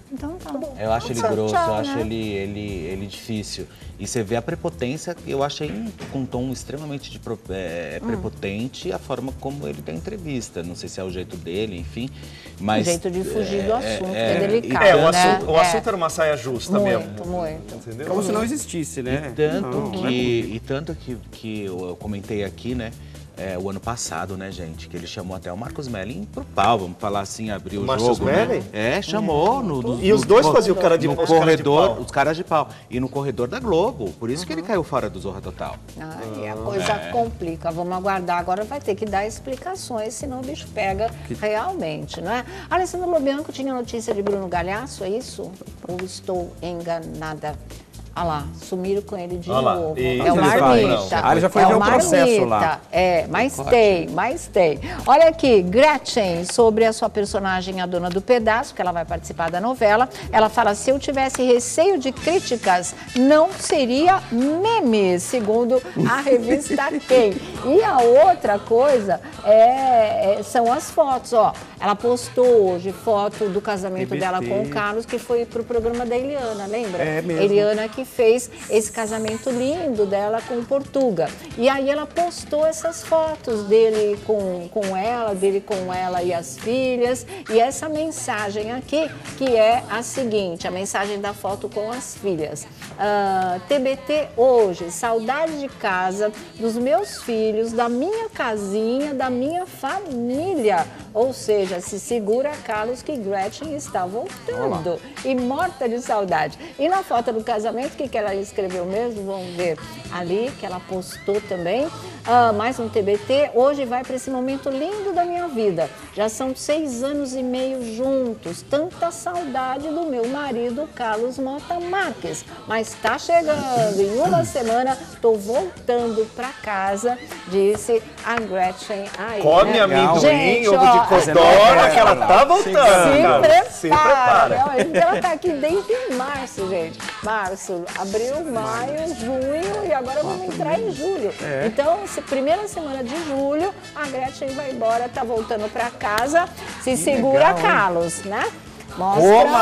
Então tá bom. Eu acho ele Tchau, grosso, tchau, eu acho né? ele, ele, ele difícil. E você vê a prepotência, eu achei com um tom extremamente de, pro- é, prepotente a forma como ele dá entrevista. Não sei se é o jeito dele, enfim. Mas, O jeito de fugir do assunto, que é delicado, É, o né? assunto, o É. assunto era uma saia justa mesmo. Muito, muito. Entendeu? Como se não existisse, né? E tanto Não, que, não é comigo. e tanto que, que eu, eu comentei aqui, né? É, o ano passado, né, gente? Que ele chamou até o Marcos Melling pro pau, vamos falar assim, abrir o, O jogo. Marcos Melling? Né? É, chamou. No, no- E os dois no- faziam o cara de- no os caras de corredor, pau. os caras de pau. E no corredor da Globo. Por isso que ele caiu fora do Zorra Total. Ai, a coisa complica. Vamos aguardar. Agora vai ter que dar explicações, senão o bicho pega realmente, não é? Alessandro Lobianco tinha notícia de Bruno Galhaço, é isso? Ou estou enganada? Ah lá, sumiram com ele de Ah lá, novo. e- É o Mas ele vai, Marmita. não. Ah, ele já foi é ver o o processo lá. Marmita. É, mas tem, mas tem. Olha aqui, Gretchen, sobre a sua personagem, a dona do pedaço, que ela vai participar da novela, ela fala, se eu tivesse receio de críticas, não seria meme, segundo a revista Quem. E a outra coisa é, é- são as fotos, ó. Ela postou hoje foto do casamento T B T. dela com o Carlos, que foi pro programa da Eliana, lembra? É mesmo. Eliana que fez esse casamento lindo dela com o Portuga. E aí ela postou essas fotos dele com, com ela, dele com ela e as filhas. E essa mensagem aqui, que é a seguinte, a mensagem da foto com as filhas. Ah, T B T hoje, saudade de casa, dos meus filhos, da minha casinha, da minha família. Ou seja, se segura, Carlos, que Gretchen está voltando. E morta de saudade. E na foto do casamento, o que, que ela escreveu mesmo? Vamos ver ali, que ela postou também. Ah, mais um T B T. Hoje vai para esse momento lindo da minha vida. Já são seis anos e meio juntos. Tanta saudade do meu marido, Carlos Mota Marques. Mas está chegando. Em uma semana, estou voltando para casa, disse a Gretchen. Aí, Come né? amendoim, Gente, ovo ó, de codorna, que ela tá voltando. Se cara. prepara, Se prepara. realmente. Ela tá aqui desde março, gente. Março, abril, maio, junho e agora vamos entrar em julho. Então, se- primeira semana de julho, a Gretchen vai embora, tá voltando pra casa. Se segura, legal, hein? Carlos, né? Mostra. Coma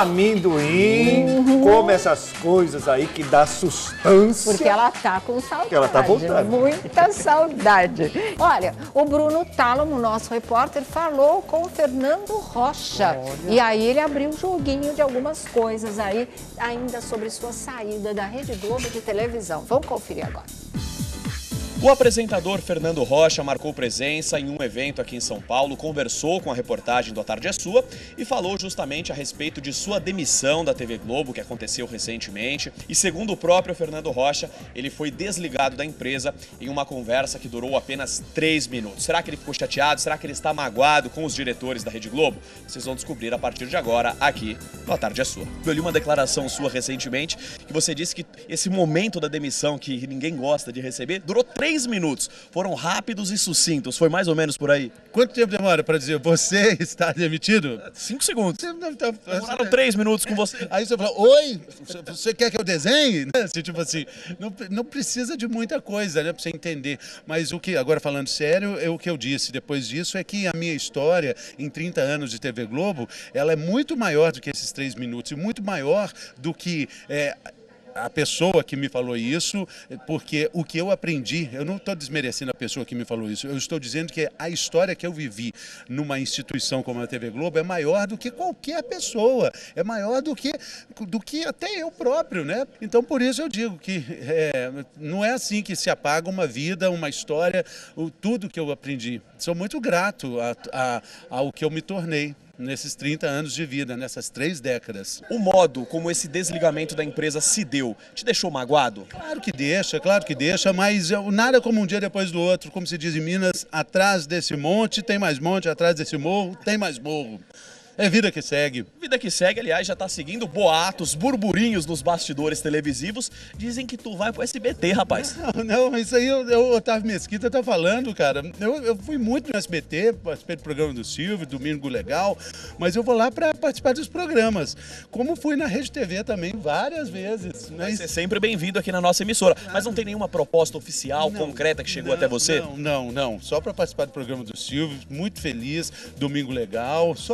amendoim, come essas coisas aí que dá sustância. Porque ela tá com saudade. ela tá voltando. Muita saudade. Olha, o Bruno Tálamo, nosso repórter, falou com o Fernando Rocha. E aí ele abriu um joguinho de algumas coisas aí, ainda sobre sua saída da Rede Globo de televisão. Vamos conferir agora. O apresentador Fernando Rocha marcou presença em um evento aqui em São Paulo, conversou com a reportagem do A Tarde é Sua e falou justamente a respeito de sua demissão da T V Globo, que aconteceu recentemente. E segundo o próprio Fernando Rocha, ele foi desligado da empresa em uma conversa que durou apenas três minutos. Será que ele ficou chateado? Será que ele está magoado com os diretores da Rede Globo? Vocês vão descobrir a partir de agora aqui no A Tarde é Sua. Eu li uma declaração sua recentemente que você disse que esse momento da demissão que ninguém gosta de receber durou três minutos. Foram rápidos e sucintos. Foi mais ou menos por aí? Quanto tempo demora para dizer você está demitido? Cinco segundos. Você não tá- Demoraram três minutos com você. Aí você fala, oi, você quer que eu desenhe? Assim, tipo assim, não, não precisa de muita coisa, né, para você entender. Mas o que, agora falando sério, é o que eu disse depois disso é que a minha história em trinta anos de T V Globo, ela é muito maior do que esses três minutos e muito maior do que... É, a pessoa que me falou isso, porque o que eu aprendi, eu não estou desmerecendo a pessoa que me falou isso, eu estou dizendo que a história que eu vivi numa instituição como a T V Globo é maior do que qualquer pessoa, é maior do que, do que até eu próprio, né? Então, por isso eu digo que é, não é assim que se apaga uma vida, uma história, o, tudo que eu aprendi. Sou muito grato a, a, ao que eu me tornei nesses trinta anos de vida, nessas três décadas. O modo como esse desligamento da empresa se deu, te deixou magoado? Claro que deixa, claro que deixa, mas eu- nada como um dia depois do outro, como se diz em Minas, atrás desse monte tem mais monte, atrás desse morro tem mais morro. É vida que segue. Vida que segue, aliás, já tá seguindo boatos, burburinhos nos bastidores televisivos. Dizem que tu vai pro S B T, rapaz. Não, não, isso aí o, o Otávio Mesquita tá falando, cara. Eu, eu fui muito no S B T, participei do programa do Silvio, Domingo Legal, mas eu vou lá para participar dos programas. Como fui na Rede T V também várias vezes. Vai Mas... ser sempre bem-vindo aqui na nossa emissora. Mas não tem nenhuma proposta oficial, Não, concreta, que chegou não, até você? Não, não, não. Só para participar do programa do Silvio, muito feliz, Domingo Legal, só isso.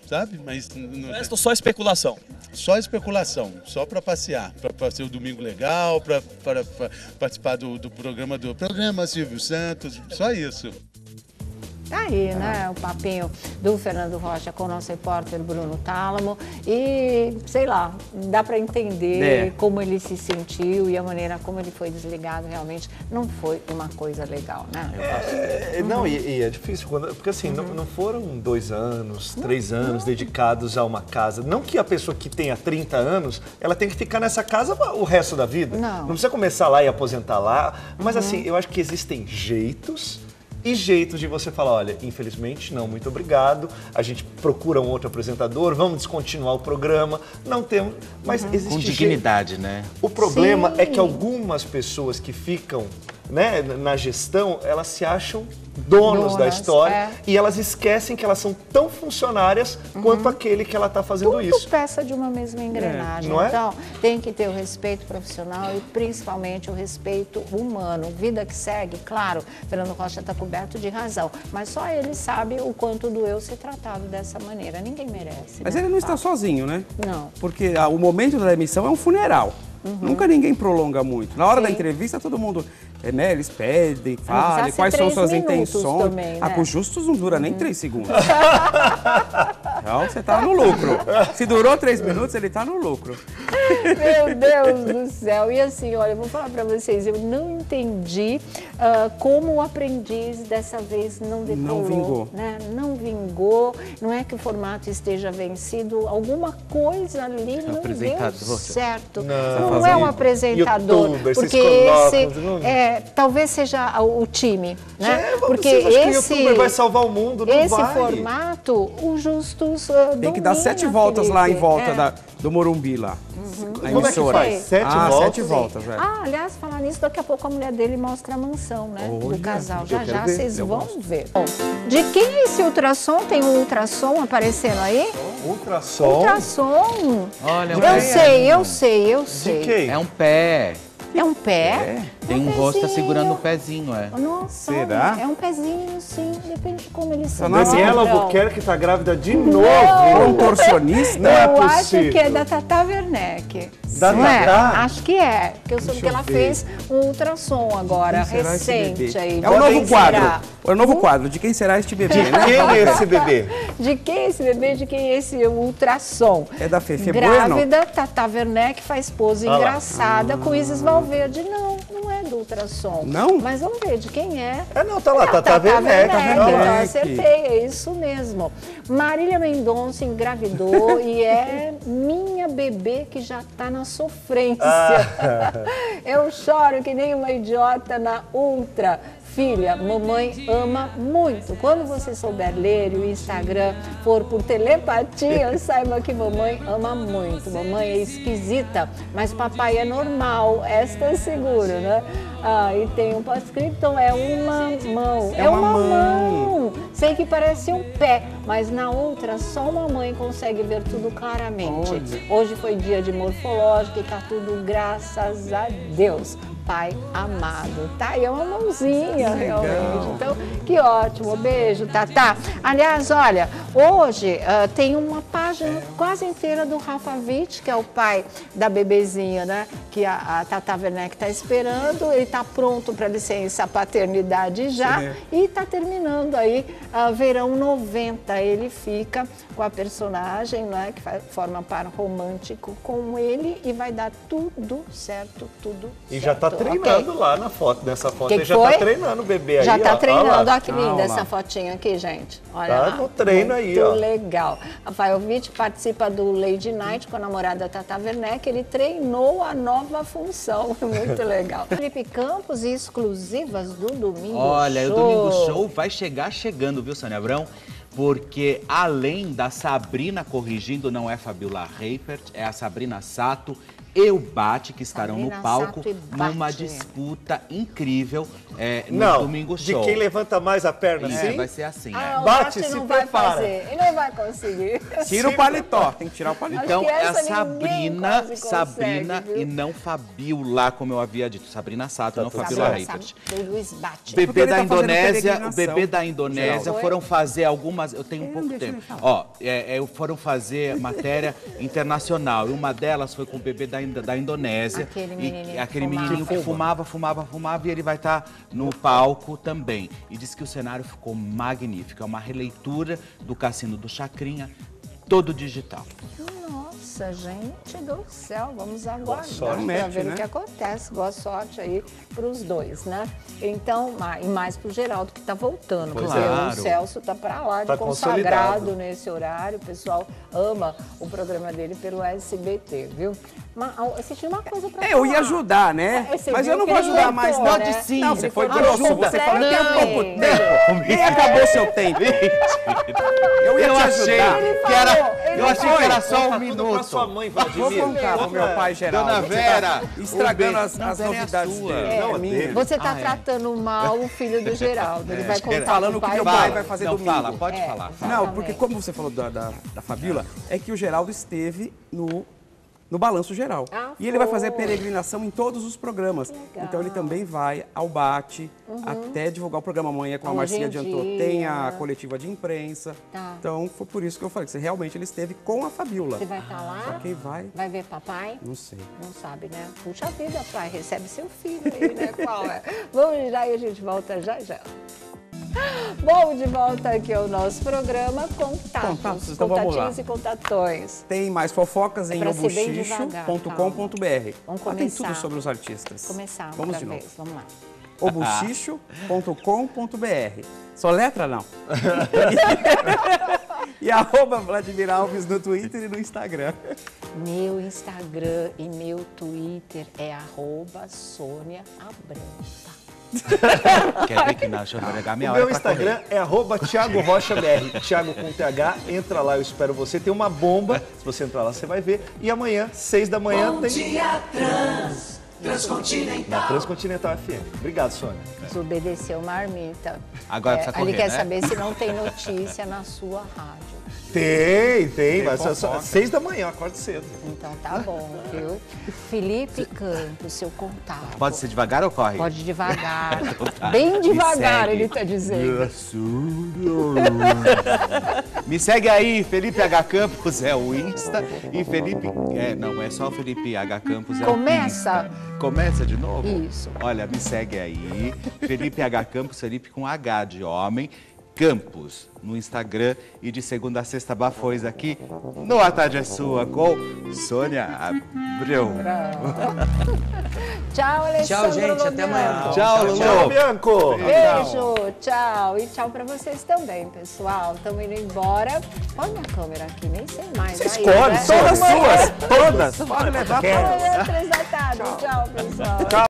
sabe? Mas não... Resto só especulação. Só especulação, só para passear, para fazer o domingo legal, para participar do, do programa do programa Silvio Santos, só isso. Tá aí, né, o papinho do Fernando Rocha com o nosso repórter Bruno Tálamo e, sei lá, dá para entender é. como ele se sentiu e a maneira como ele foi desligado realmente não foi uma coisa legal, né? É, uhum. Não, e, e é difícil, quando, porque assim, uhum. não, não foram dois anos, três anos uhum. dedicados a uma casa. Não que a pessoa que tenha trinta anos, ela tem que ficar nessa casa o resto da vida. Não. Não precisa começar lá e aposentar lá, mas uhum. assim, eu acho que existem jeitos e jeitos de você falar, olha, infelizmente não, muito obrigado, a gente procura um outro apresentador, vamos descontinuar o programa, não temos, mas uhum. existe com dignidade, jeito. Né? O problema Sim. é que algumas pessoas que ficam, né, na gestão, elas se acham donos, donas da história é. e elas esquecem que elas são tão funcionárias uhum. quanto aquele que ela está fazendo Tudo isso. peça de uma mesma engrenagem. É. Não é? Então, tem que ter o respeito profissional e principalmente o respeito humano. Vida que segue, claro, Fernando Rocha está coberto de razão, mas só ele sabe o quanto doeu ser tratado dessa maneira. Ninguém merece. Mas né? ele não está sozinho, né? Não. Porque ah, o momento da demissão é um funeral. Uhum. Nunca ninguém prolonga muito. Na hora Sim. da entrevista, todo mundo, é, né, eles pedem, falam quais são suas intenções. Também, né? Ah, com justos não dura uhum. nem três segundos. Então, você tá no lucro. Se durou três minutos, ele tá no lucro. Meu Deus do céu. E assim, olha, eu vou falar pra vocês, eu não entendi uh, como o aprendiz dessa vez não decolou. Não vingou. Né? Não vingou. Não é que o formato esteja vencido. Alguma coisa ali não deu certo. Não. Não é um apresentador, YouTuber, porque colocam, esse não... é, talvez seja o, o time, né? É, porque esse que o YouTuber vai salvar o mundo, não esse vai. formato, o Justus uh, tem que dar sete voltas Felipe. lá em volta é. da, do Morumbi lá. Uhum. Na Como é que faz? Sete ah, voltas? Sete voltas, velho. Ah, aliás, falar nisso, daqui a pouco a mulher dele mostra a mansão, né? Olha, do casal. Já já ver, vocês vão gosto. ver. Bom, de quem é esse ultrassom? Tem um ultrassom aparecendo aí? Ultrassom? Ultrassom. Olha, eu é. sei, eu sei, eu sei. De quem? É um pé. É um pé? É. Tem um, um rosto segurando o pezinho, é. Nossa, será? É um pezinho, sim. Depende de como ele se Daniela Albuquerque tá grávida de novo. Contorcionista? Não é eu possível. acho que é da Tata Werneck. Da não é? Tata? Acho que é. Porque eu soube que ela ver. fez um ultrassom agora, recente. Aí. É o novo quadro. Será? É o novo quadro. De quem será este bebê, né? Quem é esse bebê? De quem é esse bebê? De quem é esse ultrassom? É da Fefe Bueno? Grávida, Tata Werneck faz pose Ah lá. engraçada com Isis Valverde. Não, não é do ultrassom. Não? Mas vamos ver de quem é. É, não, tá lá, Ah, Tata Werneck. Então Werneck. acertei, é isso mesmo. Marília Mendonça engravidou e é minha bebê que já tá na sofrência. Ah. Eu choro que nem uma idiota na Ultra. Filha, mamãe ama muito. Quando você souber ler e o Instagram for por telepatia, saiba que mamãe ama muito. Mamãe é esquisita, mas papai é normal. Esta é seguro, né? Ah, e tem um pós-scriptum, é uma mão. É uma mão. mão. Sei que parece um pé, mas na outra só uma mãe consegue ver tudo claramente. Olha. Hoje foi dia de morfológica e tá tudo graças a Deus. Pai amado, tá? E é uma mãozinha, realmente. Então, que ótimo. Beijo, Tatá. Aliás, olha, hoje uh, tem uma página quase inteira do Rafa Witt, que é o pai da bebezinha, né? Que a, a Tata Werneck tá esperando. Ele tá pronto para licença paternidade já. Sim. E tá terminando aí uh, verão noventa. Ele fica com a personagem, né? Que faz, forma par romântico com ele e vai dar tudo certo, tudo E certo. já tá treinando okay. lá na foto, nessa foto. Que ele que já foi? tá treinando o bebê aí. Já tá ó, treinando, olha olha que linda ah, essa fotinha aqui, gente. Olha tá lá. no treino aí, ó. Muito legal. Rafael Witt participa do Lady Night com a namorada Tata Werneck. Ele treinou a nova função. Muito legal. Felipe Campos e exclusivas do Domingo Olha, Show. o Domingo Show vai chegar chegando, viu, Sônia Abrão? Porque além da Sabrina corrigindo, não é Fabiola Reipert, é a Sabrina Sato, e o Bate, que estarão Sabrina no palco Sato e Bate. numa disputa incrível é, no Não, Domingo de Show. quem levanta mais a perna, É, assim? vai ser assim. Ah, é. o Bate, Bate se não vai prepara. fazer, ele não vai conseguir. Tira o paletó, tem que tirar o paletó. Então Acho que é a essa ninguém Sabrina, quase consegue, Sabrina viu? e não Fabiola, como eu havia dito. Sabrina Sato, não Fabiola Sabrina Reipert. Sato e Luiz Bate. O bebê Porque ele da tá fazendo Indonésia, o peregrinação. bebê da Indonésia Foi? foram fazer algumas, eu tenho um pouco deixa tempo. ele falar. Ó, é, é, foram fazer matéria internacional e uma delas foi com o bebê da, Indo- da Indonésia. Aquele E- menininho que aquele fumava. menininho que fumava, fumava, fumava e ele vai estar no palco também. E diz que o cenário ficou magnífico, é uma releitura do Cassino do Chacrinha, todo digital. Nossa, gente do céu, vamos aguardar para Promete, ver né? o que acontece. Boa sorte aí para os dois, né? Então, ma- e mais para o Geraldo, que está voltando, porque Claro. o Celso está para lá de Tá consagrado consolidado. nesse horário. O pessoal ama o programa dele pelo S B T, viu? Mas eu tinha uma coisa para É, eu ia ajudar, né? É, você Mas viu eu não que vou ele ajudar mais, voltou, não. né? Pode sim. Não, Ele você foi foi grosso, ajuda você falou que também. tem pouco tempo. Nem acabou seu tempo. Eu ia Eu te achei ajudar. Ele que era, falou, ele eu achei que era só um Conta tudo pra sua minuto. mãe, Vou Vladimir. contar pro meu pai, Geraldo. Dona Você Vera, tá estragando um as, beijo. as Não, Vera é a novidades sua. dele. Não, é é minha. dele. Você está Ah, é. tratando mal o filho do Geraldo. Ele vai contar falando pro o que pai meu pai dele. vai fazer Não, domingo. fala, pode É. falar. fala. Não, Exatamente. porque como você falou da, da, da Fabiola, é que o Geraldo esteve no, no Balanço Geral. Ah, e ele vai fazer a foi. peregrinação em todos os programas. Legal. Então ele também vai ao Bate, até divulgar o programa amanhã, como a Hoje em Marcinha adiantou. dia. Tem a coletiva de imprensa. Tá. Então foi por isso que eu falei que realmente ele esteve com a Fabiola. Você vai estar lá? Só quem vai, Vai ver papai? não sei. Não sabe, né? Puxa vida, pai, recebe seu filho aí, né? Qual é? Vamos já e a gente volta já já. Bom, de volta aqui ao nosso programa Contatos. Contatos, então vamos lá. Contatinhos e contatões. Tem mais fofocas em pra ser bem obuchicho devagar, ponto com ponto b r. Vamos Lá tem começar. tudo sobre os artistas. Começar Vamos outra de novo. vez, vamos lá. obuchicho ponto com ponto b r. Só letra não. E arroba Vladimir Alves no Twitter e no Instagram. Meu Instagram e meu Twitter é arroba Sônia Abrão. Quer ver que não? Deixa eu pegar minha O hora meu pra Instagram correr. é arroba Thiago Rocha B R. Thiago com T H, entra lá, eu espero você. Tem uma bomba, se você entrar lá você vai ver. E amanhã, seis da manhã, tem... Dia Trans, Transcontinental. Na Transcontinental F M. Obrigado, Sônia. Desobedeceu marmita. Agora precisa Ele correr, quer né? saber se não tem notícia na sua rádio. Tem, tem, mas fofoca. só, só, seis da manhã, eu acordo cedo. Então tá bom, viu? Felipe Campos, seu contato. Pode ser devagar ou corre? Pode devagar. Então tá. Bem Me devagar, segue. ele tá dizendo. Me segue aí, Felipe H. Campos é o Insta e Felipe... É, não, é só o Felipe H. Campos é Começa. o Insta. Começa de novo? Isso. Olha, me segue aí, Felipe H. Campos, Felipe com H de homem, Campos no Instagram e de segunda a sexta bafões aqui no A Tarde é Sua com Sônia Abreu. Tchau, Alessandro. Tchau, gente, até amanhã. Lobianco. Tchau, Lulu. Tchau, Bianco! Beijo, tchau. E tchau pra vocês também, pessoal. Estamos indo embora. Olha a câmera aqui, nem sei mais. Você Aí, escolhe, né? todas Amanhã- suas, todas. Pode levar Quero. Amanhã, três da tarde. Tchau, pessoal.